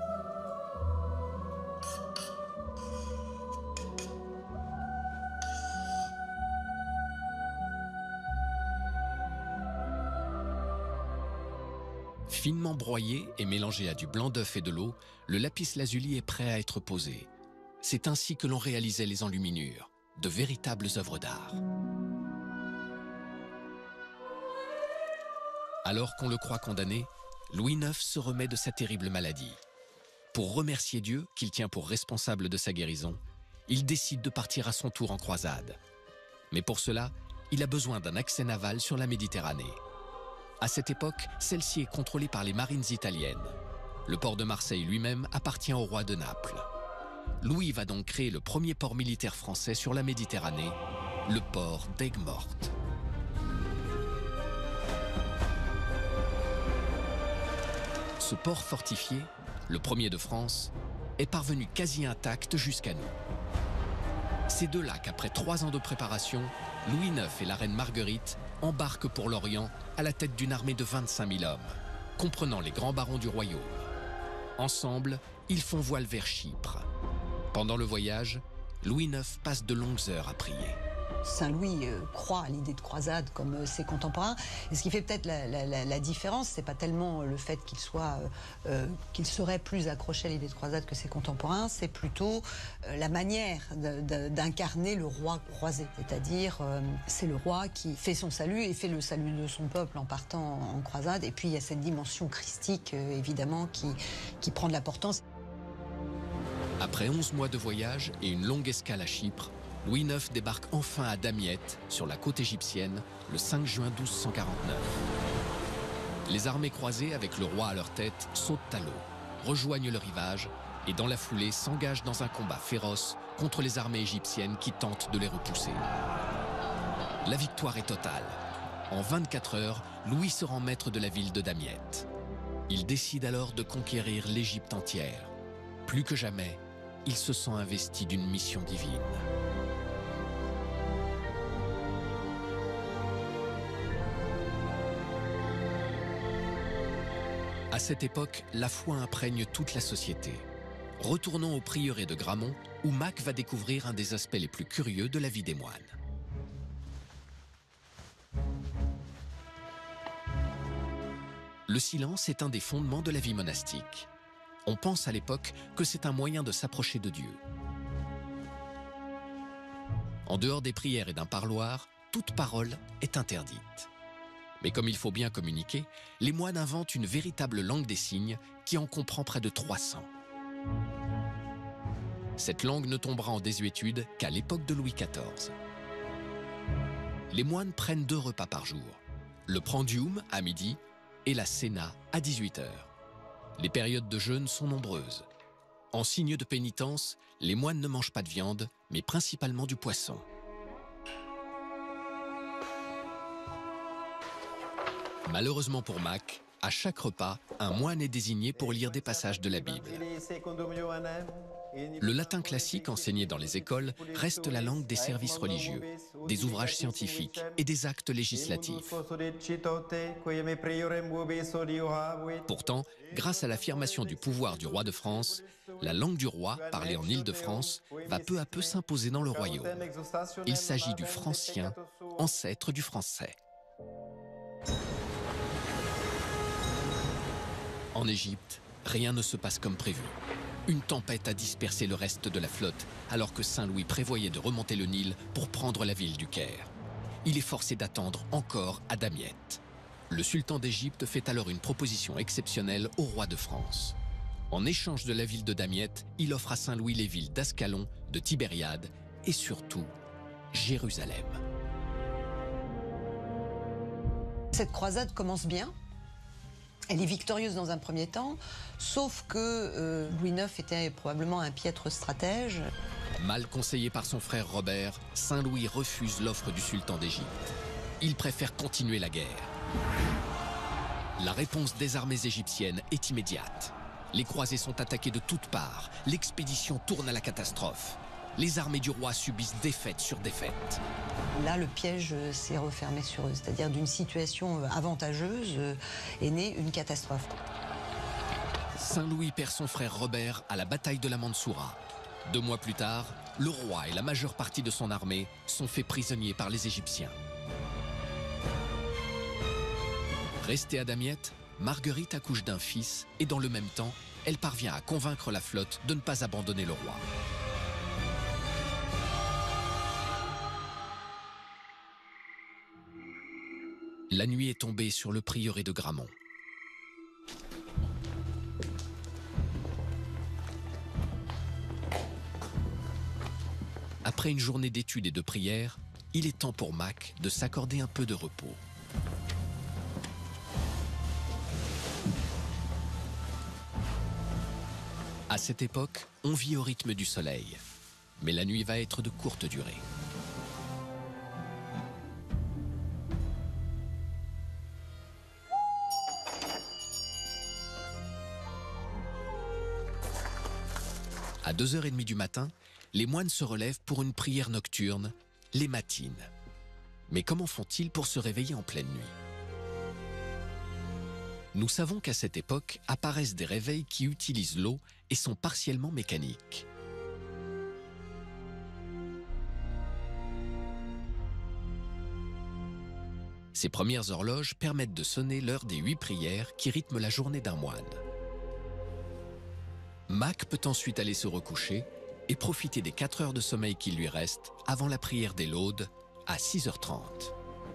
Finement broyé et mélangé à du blanc d'œuf et de l'eau, le lapis lazuli est prêt à être posé. C'est ainsi que l'on réalisait les enluminures, de véritables œuvres d'art. Alors qu'on le croit condamné, Louis neuf se remet de sa terrible maladie. Pour remercier Dieu, qu'il tient pour responsable de sa guérison, il décide de partir à son tour en croisade. Mais pour cela, il a besoin d'un accès naval sur la Méditerranée. À cette époque, celle-ci est contrôlée par les marines italiennes. Le port de Marseille lui-même appartient au roi de Naples. Louis va donc créer le premier port militaire français sur la Méditerranée, le port d'Aigues-Mortes. Ce port fortifié, le premier de France, est parvenu quasi intact jusqu'à nous. C'est de là qu'après trois ans de préparation, Louis neuf et la reine Marguerite embarquent pour l'Orient à la tête d'une armée de vingt-cinq mille hommes, comprenant les grands barons du royaume. Ensemble, ils font voile vers Chypre. Pendant le voyage, Louis neuf passe de longues heures à prier. Saint-Louis euh, croit à l'idée de croisade comme euh, ses contemporains. Et ce qui fait peut-être la, la, la, la différence, c'est pas tellement le fait qu'il soit, euh, euh, qu'il serait plus accroché à l'idée de croisade que ses contemporains, c'est plutôt euh, la manière d'incarner le roi croisé. C'est-à-dire, euh, c'est le roi qui fait son salut et fait le salut de son peuple en partant en croisade. Et puis il y a cette dimension christique, euh, évidemment, qui, qui prend de l'importance. Après onze mois de voyage et une longue escale à Chypre, Louis neuf débarque enfin à Damiette, sur la côte égyptienne, le cinq juin douze cent quarante-neuf. Les armées croisées, avec le roi à leur tête, sautent à l'eau, rejoignent le rivage et dans la foulée s'engagent dans un combat féroce contre les armées égyptiennes qui tentent de les repousser. La victoire est totale. En vingt-quatre heures, Louis se rend maître de la ville de Damiette. Il décide alors de conquérir l'Égypte entière. Plus que jamais, il se sent investi d'une mission divine. À cette époque, la foi imprègne toute la société. Retournons au prieuré de Gramont, où Mac va découvrir un des aspects les plus curieux de la vie des moines. Le silence est un des fondements de la vie monastique. On pense à l'époque que c'est un moyen de s'approcher de Dieu. En dehors des prières et d'un parloir, toute parole est interdite. Mais comme il faut bien communiquer, les moines inventent une véritable langue des signes qui en comprend près de trois cents. Cette langue ne tombera en désuétude qu'à l'époque de Louis quatorze. Les moines prennent deux repas par jour, le prandium à midi et la cena à dix-huit heures. Les périodes de jeûne sont nombreuses. En signe de pénitence, les moines ne mangent pas de viande, mais principalement du poisson. Malheureusement pour Mac, à chaque repas, un moine est désigné pour lire des passages de la Bible. Le latin classique enseigné dans les écoles reste la langue des services religieux, des ouvrages scientifiques et des actes législatifs. Pourtant, grâce à l'affirmation du pouvoir du roi de France, la langue du roi, parlée en Île-de-France, va peu à peu s'imposer dans le royaume. Il s'agit du francien, ancêtre du français. En Égypte, rien ne se passe comme prévu. Une tempête a dispersé le reste de la flotte, alors que Saint-Louis prévoyait de remonter le Nil pour prendre la ville du Caire. Il est forcé d'attendre encore à Damiette. Le sultan d'Égypte fait alors une proposition exceptionnelle au roi de France. En échange de la ville de Damiette, il offre à Saint-Louis les villes d'Ascalon, de Tibériade et surtout Jérusalem. Cette croisade commence bien. Elle est victorieuse dans un premier temps, sauf que euh, Louis neuf était probablement un piètre stratège. Mal conseillé par son frère Robert, Saint-Louis refuse l'offre du sultan d'Égypte. Il préfère continuer la guerre. La réponse des armées égyptiennes est immédiate. Les croisés sont attaqués de toutes parts. L'expédition tourne à la catastrophe. Les armées du roi subissent défaite sur défaite. Là, le piège s'est refermé sur eux, c'est-à-dire d'une situation avantageuse est née une catastrophe. Saint-Louis perd son frère Robert à la bataille de la Mansoura. Deux mois plus tard, le roi et la majeure partie de son armée sont faits prisonniers par les Égyptiens. Restée à Damiette, Marguerite accouche d'un fils et dans le même temps, elle parvient à convaincre la flotte de ne pas abandonner le roi. La nuit est tombée sur le prieuré de Gramont. Après une journée d'études et de prières, il est temps pour Mac de s'accorder un peu de repos. À cette époque, on vit au rythme du soleil, mais la nuit va être de courte durée. À deux heures trente du matin, les moines se relèvent pour une prière nocturne, les matines. Mais comment font-ils pour se réveiller en pleine nuit? Nous savons qu'à cette époque apparaissent des réveils qui utilisent l'eau et sont partiellement mécaniques. Ces premières horloges permettent de sonner l'heure des huit prières qui rythment la journée d'un moine. Mac peut ensuite aller se recoucher et profiter des quatre heures de sommeil qui lui restent avant la prière des laudes à six heures trente.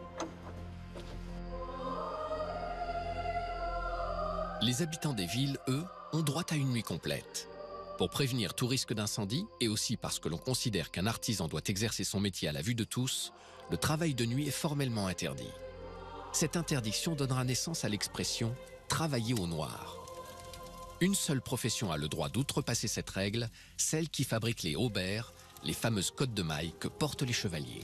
Les habitants des villes, eux, ont droit à une nuit complète. Pour prévenir tout risque d'incendie et aussi parce que l'on considère qu'un artisan doit exercer son métier à la vue de tous, le travail de nuit est formellement interdit. Cette interdiction donnera naissance à l'expression « travailler au noir ». Une seule profession a le droit d'outrepasser cette règle, celle qui fabrique les haubers, les fameuses cottes de mailles que portent les chevaliers.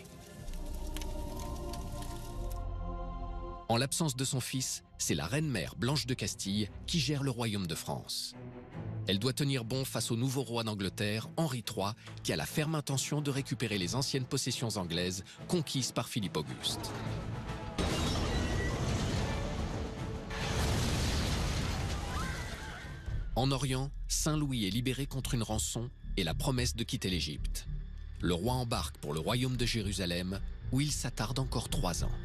En l'absence de son fils, c'est la reine-mère Blanche de Castille qui gère le royaume de France. Elle doit tenir bon face au nouveau roi d'Angleterre, Henri trois, qui a la ferme intention de récupérer les anciennes possessions anglaises conquises par Philippe Auguste. En Orient, Saint-Louis est libéré contre une rançon et la promesse de quitter l'Égypte. Le roi embarque pour le royaume de Jérusalem, où il s'attarde encore trois ans.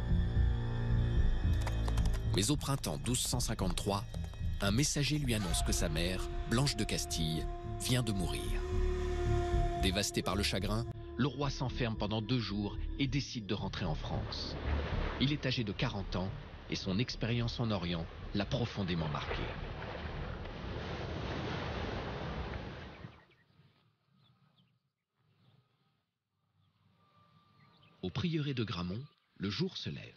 Mais au printemps douze cent cinquante-trois, un messager lui annonce que sa mère, Blanche de Castille, vient de mourir. Dévasté par le chagrin, le roi s'enferme pendant deux jours et décide de rentrer en France. Il est âgé de quarante ans et son expérience en Orient l'a profondément marqué. Au prieuré de Gramont, le jour se lève.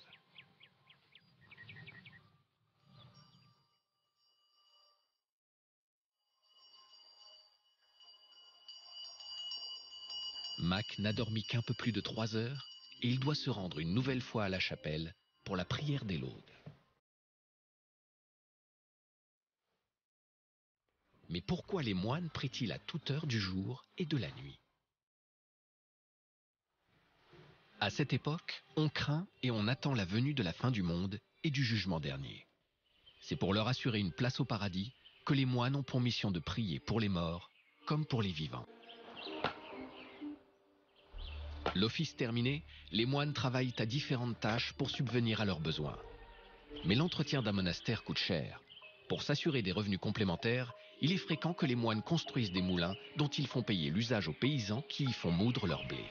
Mac n'a dormi qu'un peu plus de trois heures et il doit se rendre une nouvelle fois à la chapelle pour la prière des laudes. Mais pourquoi les moines prient-ils à toute heure du jour et de la nuit? À cette époque, on craint et on attend la venue de la fin du monde et du jugement dernier. C'est pour leur assurer une place au paradis que les moines ont pour mission de prier pour les morts comme pour les vivants. L'office terminé, les moines travaillent à différentes tâches pour subvenir à leurs besoins. Mais l'entretien d'un monastère coûte cher. Pour s'assurer des revenus complémentaires, il est fréquent que les moines construisent des moulins dont ils font payer l'usage aux paysans qui y font moudre leur blé.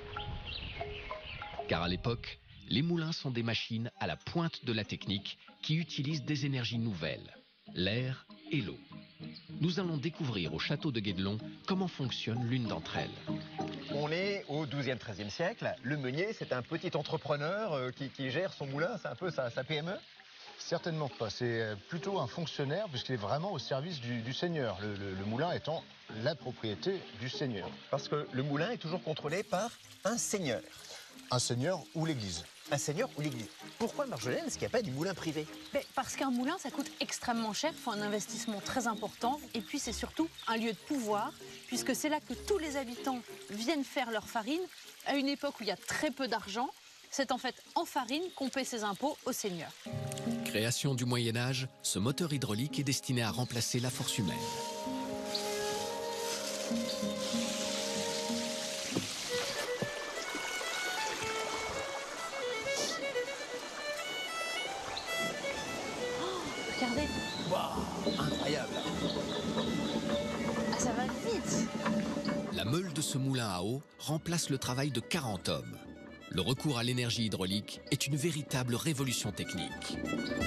Car à l'époque, les moulins sont des machines à la pointe de la technique qui utilisent des énergies nouvelles, l'air et l'eau. Nous allons découvrir au château de Guédelon comment fonctionne l'une d'entre elles. On est au douzième treizième siècle. Le meunier, c'est un petit entrepreneur euh, qui, qui gère son moulin, c'est un peu sa, sa P M E? Certainement pas. C'est plutôt un fonctionnaire puisqu'il est vraiment au service du, du seigneur, le, le, le moulin étant la propriété du seigneur. Parce que le moulin est toujours contrôlé par un seigneur. Un seigneur ou l'église. Un seigneur ou l'église. Pourquoi, Marjolaine, est-ce qu'il n'y a pas du moulin privé? Mais parce qu'un moulin, ça coûte extrêmement cher, il faut un investissement très important. Et puis c'est surtout un lieu de pouvoir, puisque c'est là que tous les habitants viennent faire leur farine. À une époque où il y a très peu d'argent, c'est en fait en farine qu'on paie ses impôts au seigneur. Création du Moyen-Âge, ce moteur hydraulique est destiné à remplacer la force humaine. Regardez. Waouh, incroyable. Ah, ça va vite. La meule de ce moulin à eau remplace le travail de quarante hommes. Le recours à l'énergie hydraulique est une véritable révolution technique.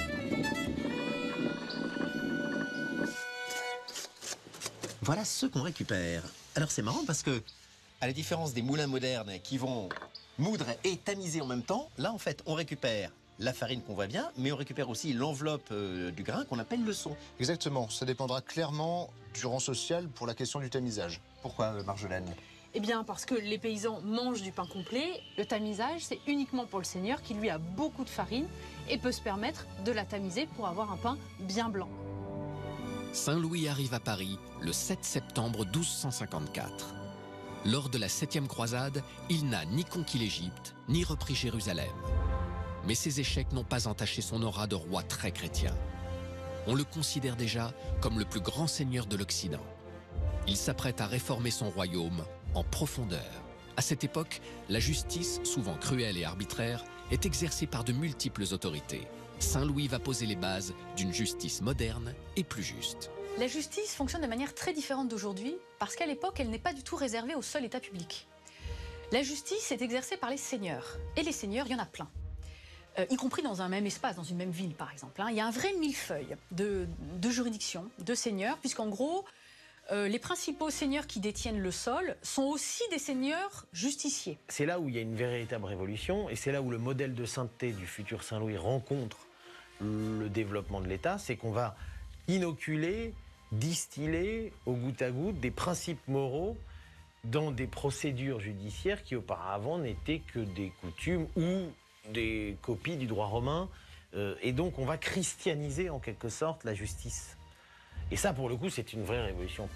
Voilà ce qu'on récupère. Alors c'est marrant parce que, à la différence des moulins modernes qui vont moudre et tamiser en même temps, là en fait on récupère la farine qu'on voit bien, mais on récupère aussi l'enveloppe euh, du grain qu'on appelle le son. Exactement, ça dépendra clairement du rang social pour la question du tamisage. Pourquoi, euh, Marjolaine? Eh bien, parce que les paysans mangent du pain complet, le tamisage, c'est uniquement pour le seigneur qui, lui, a beaucoup de farine et peut se permettre de la tamiser pour avoir un pain bien blanc. Saint-Louis arrive à Paris le sept septembre douze cent cinquante-quatre. Lors de la septième croisade, il n'a ni conquis l'Égypte, ni repris Jérusalem. Mais ces échecs n'ont pas entaché son aura de roi très chrétien. On le considère déjà comme le plus grand seigneur de l'Occident. Il s'apprête à réformer son royaume en profondeur. À cette époque, la justice, souvent cruelle et arbitraire, est exercée par de multiples autorités. Saint-Louis va poser les bases d'une justice moderne et plus juste. La justice fonctionne de manière très différente d'aujourd'hui parce qu'à l'époque, elle n'est pas du tout réservée au seul État public. La justice est exercée par les seigneurs. Et les seigneurs, il y en a plein. Euh, y compris dans un même espace, dans une même ville par exemple. Hein. Il y a un vrai millefeuille de, de juridictions, de seigneurs, puisqu'en gros, euh, les principaux seigneurs qui détiennent le sol sont aussi des seigneurs justiciers. C'est là où il y a une véritable révolution, et c'est là où le modèle de sainteté du futur Saint-Louis rencontre le développement de l'État, c'est qu'on va inoculer, distiller au goutte à goutte des principes moraux dans des procédures judiciaires qui auparavant n'étaient que des coutumes ou des copies du droit romain. Euh, et donc on va christianiser en quelque sorte la justice. Et ça, pour le coup, c'est une vraie révolution.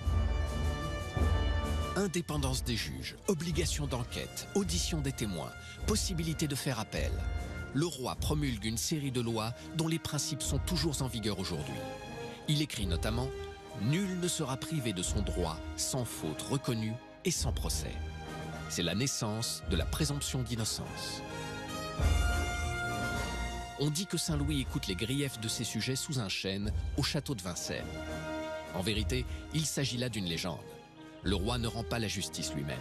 Indépendance des juges, obligation d'enquête, audition des témoins, possibilité de faire appel. Le roi promulgue une série de lois dont les principes sont toujours en vigueur aujourd'hui. Il écrit notamment « Nul ne sera privé de son droit sans faute reconnue et sans procès ». C'est la naissance de la présomption d'innocence. On dit que Saint-Louis écoute les griefs de ses sujets sous un chêne au château de Vincennes. En vérité, il s'agit là d'une légende. Le roi ne rend pas la justice lui-même.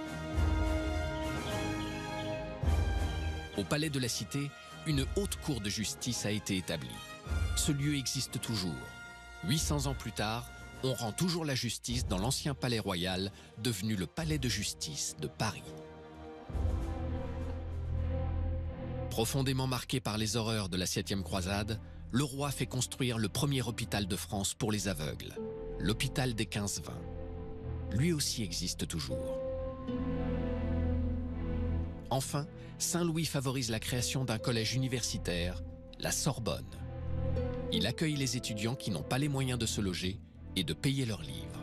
Au palais de la Cité, une haute cour de justice a été établie. Ce lieu existe toujours. huit cents ans plus tard, on rend toujours la justice dans l'ancien palais royal, devenu le palais de justice de Paris. Profondément marqué par les horreurs de la septième croisade, le roi fait construire le premier hôpital de France pour les aveugles, l'hôpital des quinze vingts. Lui aussi existe toujours. Enfin, Saint-Louis favorise la création d'un collège universitaire, la Sorbonne. Il accueille les étudiants qui n'ont pas les moyens de se loger et de payer leurs livres.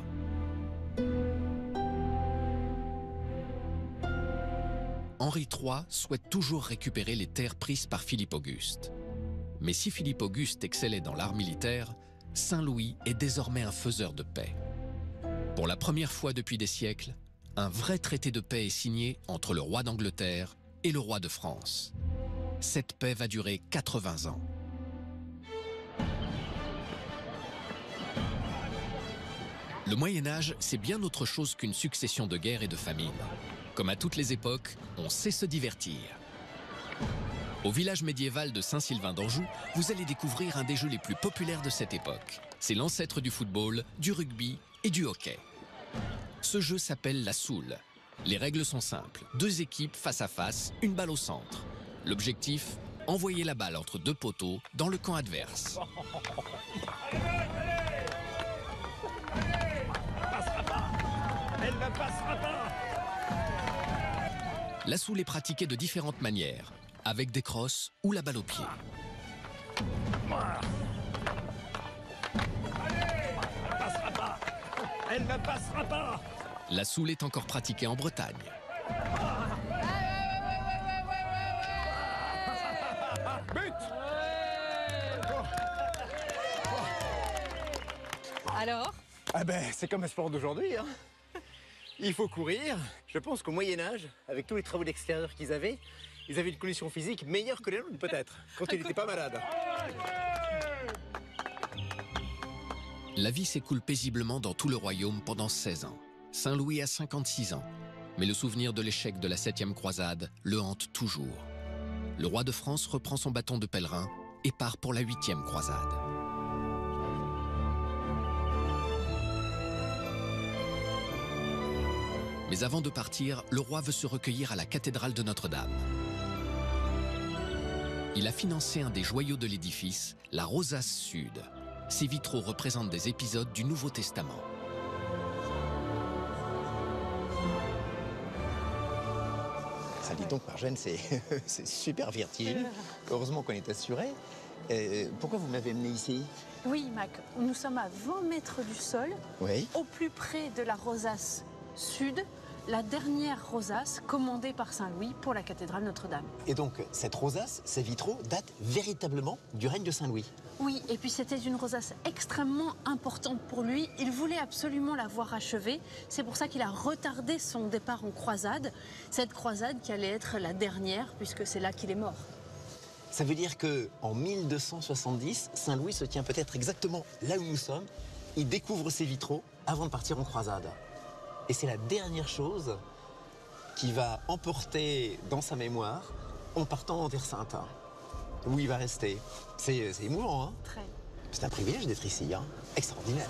Henri trois souhaite toujours récupérer les terres prises par Philippe Auguste. Mais si Philippe Auguste excellait dans l'art militaire, Saint-Louis est désormais un faiseur de paix. Pour la première fois depuis des siècles, un vrai traité de paix est signé entre le roi d'Angleterre et le roi de France. Cette paix va durer quatre-vingts ans. Le Moyen-Âge, c'est bien autre chose qu'une succession de guerres et de famines. Comme à toutes les époques, on sait se divertir. Au village médiéval de Saint-Sylvain d'Anjou, vous allez découvrir un des jeux les plus populaires de cette époque. C'est l'ancêtre du football, du rugby et du hockey. Ce jeu s'appelle la soule. Les règles sont simples. Deux équipes face à face, une balle au centre. L'objectif, envoyer la balle entre deux poteaux dans le camp adverse. Elle ne passera pas. La soule est pratiquée de différentes manières, avec des crosses ou la balle au pied. Elle ne passera pas. Elle ne passera pas. La soule est encore pratiquée en Bretagne. But! Alors? Ah ben, c'est comme un sport d'aujourd'hui, hein. Il faut courir. Je pense qu'au Moyen-Âge, avec tous les travaux d'extérieur qu'ils avaient, ils avaient une condition physique meilleure que les nôtres, peut-être, quand ils n'étaient pas malades. La vie s'écoule paisiblement dans tout le royaume pendant seize ans. Saint-Louis a cinquante-six ans, mais le souvenir de l'échec de la septième croisade le hante toujours. Le roi de France reprend son bâton de pèlerin et part pour la huitième croisade. Mais avant de partir, le roi veut se recueillir à la cathédrale de Notre-Dame. Il a financé un des joyaux de l'édifice, la rosace sud. Ces vitraux représentent des épisodes du Nouveau Testament. Ça dit donc, Marjolaine, c'est super fertile. Heureusement qu'on est assuré. Euh, pourquoi vous m'avez amené ici? Oui, Mac, nous sommes à vingt mètres du sol, Oui. au plus près de la rosace sud, la dernière rosace commandée par Saint-Louis pour la cathédrale Notre-Dame. Et donc, cette rosace, ces vitraux, datent véritablement du règne de Saint-Louis. Oui, et puis c'était une rosace extrêmement importante pour lui. Il voulait absolument la voir achevée. C'est pour ça qu'il a retardé son départ en croisade. Cette croisade qui allait être la dernière, puisque c'est là qu'il est mort. Ça veut dire qu'en mille deux cent soixante-dix, Saint-Louis se tient peut-être exactement là où nous sommes. Il découvre ses vitraux avant de partir en croisade. Et c'est la dernière chose qu'il va emporter dans sa mémoire en partant en Terre Sainte, où il va rester. C'est émouvant, hein? Très. C'est un privilège d'être ici, hein? Extraordinaire.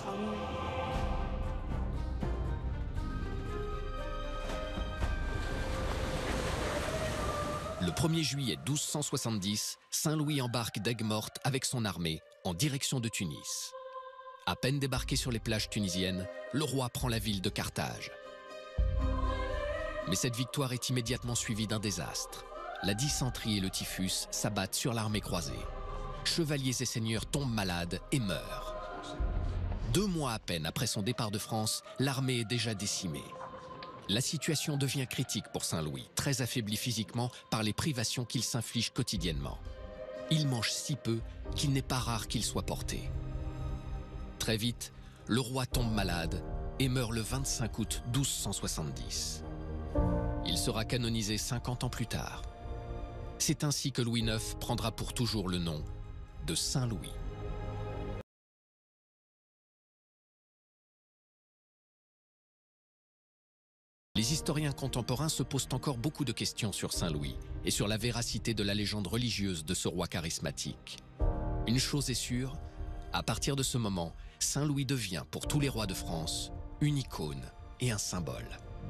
Le premier juillet douze cent soixante-dix, Saint-Louis embarque d'Aigues-Mortes avec son armée en direction de Tunis. À peine débarqué sur les plages tunisiennes, le roi prend la ville de Carthage. Mais cette victoire est immédiatement suivie d'un désastre. La dysenterie et le typhus s'abattent sur l'armée croisée. Chevaliers et seigneurs tombent malades et meurent. Deux mois à peine après son départ de France, l'armée est déjà décimée. La situation devient critique pour Saint-Louis, très affaibli physiquement par les privations qu'il s'inflige quotidiennement. Il mange si peu qu'il n'est pas rare qu'il soit porté. Très vite, le roi tombe malade et meurt le vingt-cinq août douze cent soixante-dix. Il sera canonisé cinquante ans plus tard. C'est ainsi que Louis neuf prendra pour toujours le nom de Saint-Louis. Les historiens contemporains se posent encore beaucoup de questions sur Saint-Louis et sur la véracité de la légende religieuse de ce roi charismatique. Une chose est sûre, à partir de ce moment, Saint-Louis devient, pour tous les rois de France, une icône et un symbole.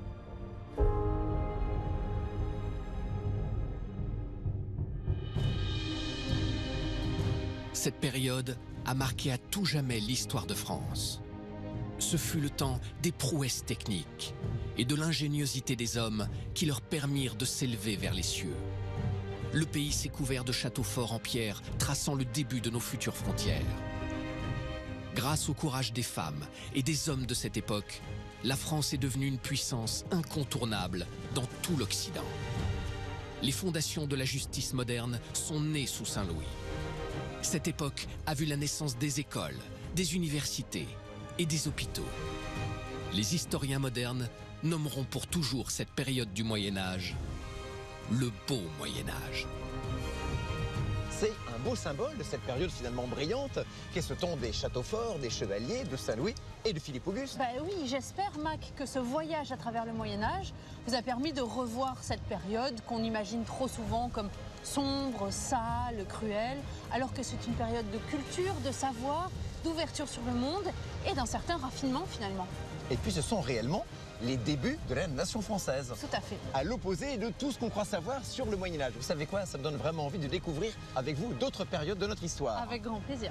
Cette période a marqué à tout jamais l'histoire de France. Ce fut le temps des prouesses techniques et de l'ingéniosité des hommes qui leur permirent de s'élever vers les cieux. Le pays s'est couvert de châteaux forts en pierre, traçant le début de nos futures frontières. Grâce au courage des femmes et des hommes de cette époque, la France est devenue une puissance incontournable dans tout l'Occident. Les fondations de la justice moderne sont nées sous Saint-Louis. Cette époque a vu la naissance des écoles, des universités et des hôpitaux. Les historiens modernes nommeront pour toujours cette période du Moyen-Âge le beau Moyen-Âge. C'est un beau symbole de cette période finalement brillante qu'est ce temps des châteaux forts, des chevaliers, de Saint-Louis et de Philippe Auguste. Bah oui, j'espère, Mac, que ce voyage à travers le Moyen-Âge vous a permis de revoir cette période qu'on imagine trop souvent comme sombre, sale, cruelle, alors que c'est une période de culture, de savoir, d'ouverture sur le monde et d'un certain raffinement finalement. Et puis ce sont réellement les débuts de la nation française. Tout à fait. À l'opposé de tout ce qu'on croit savoir sur le Moyen-Âge. Vous savez quoi? Ça me donne vraiment envie de découvrir avec vous d'autres périodes de notre histoire. Avec grand plaisir.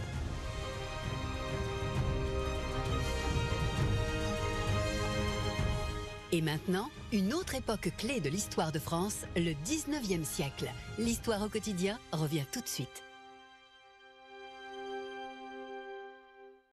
Et maintenant, une autre époque clé de l'histoire de France, le dix-neuvième siècle. L'histoire au quotidien revient tout de suite.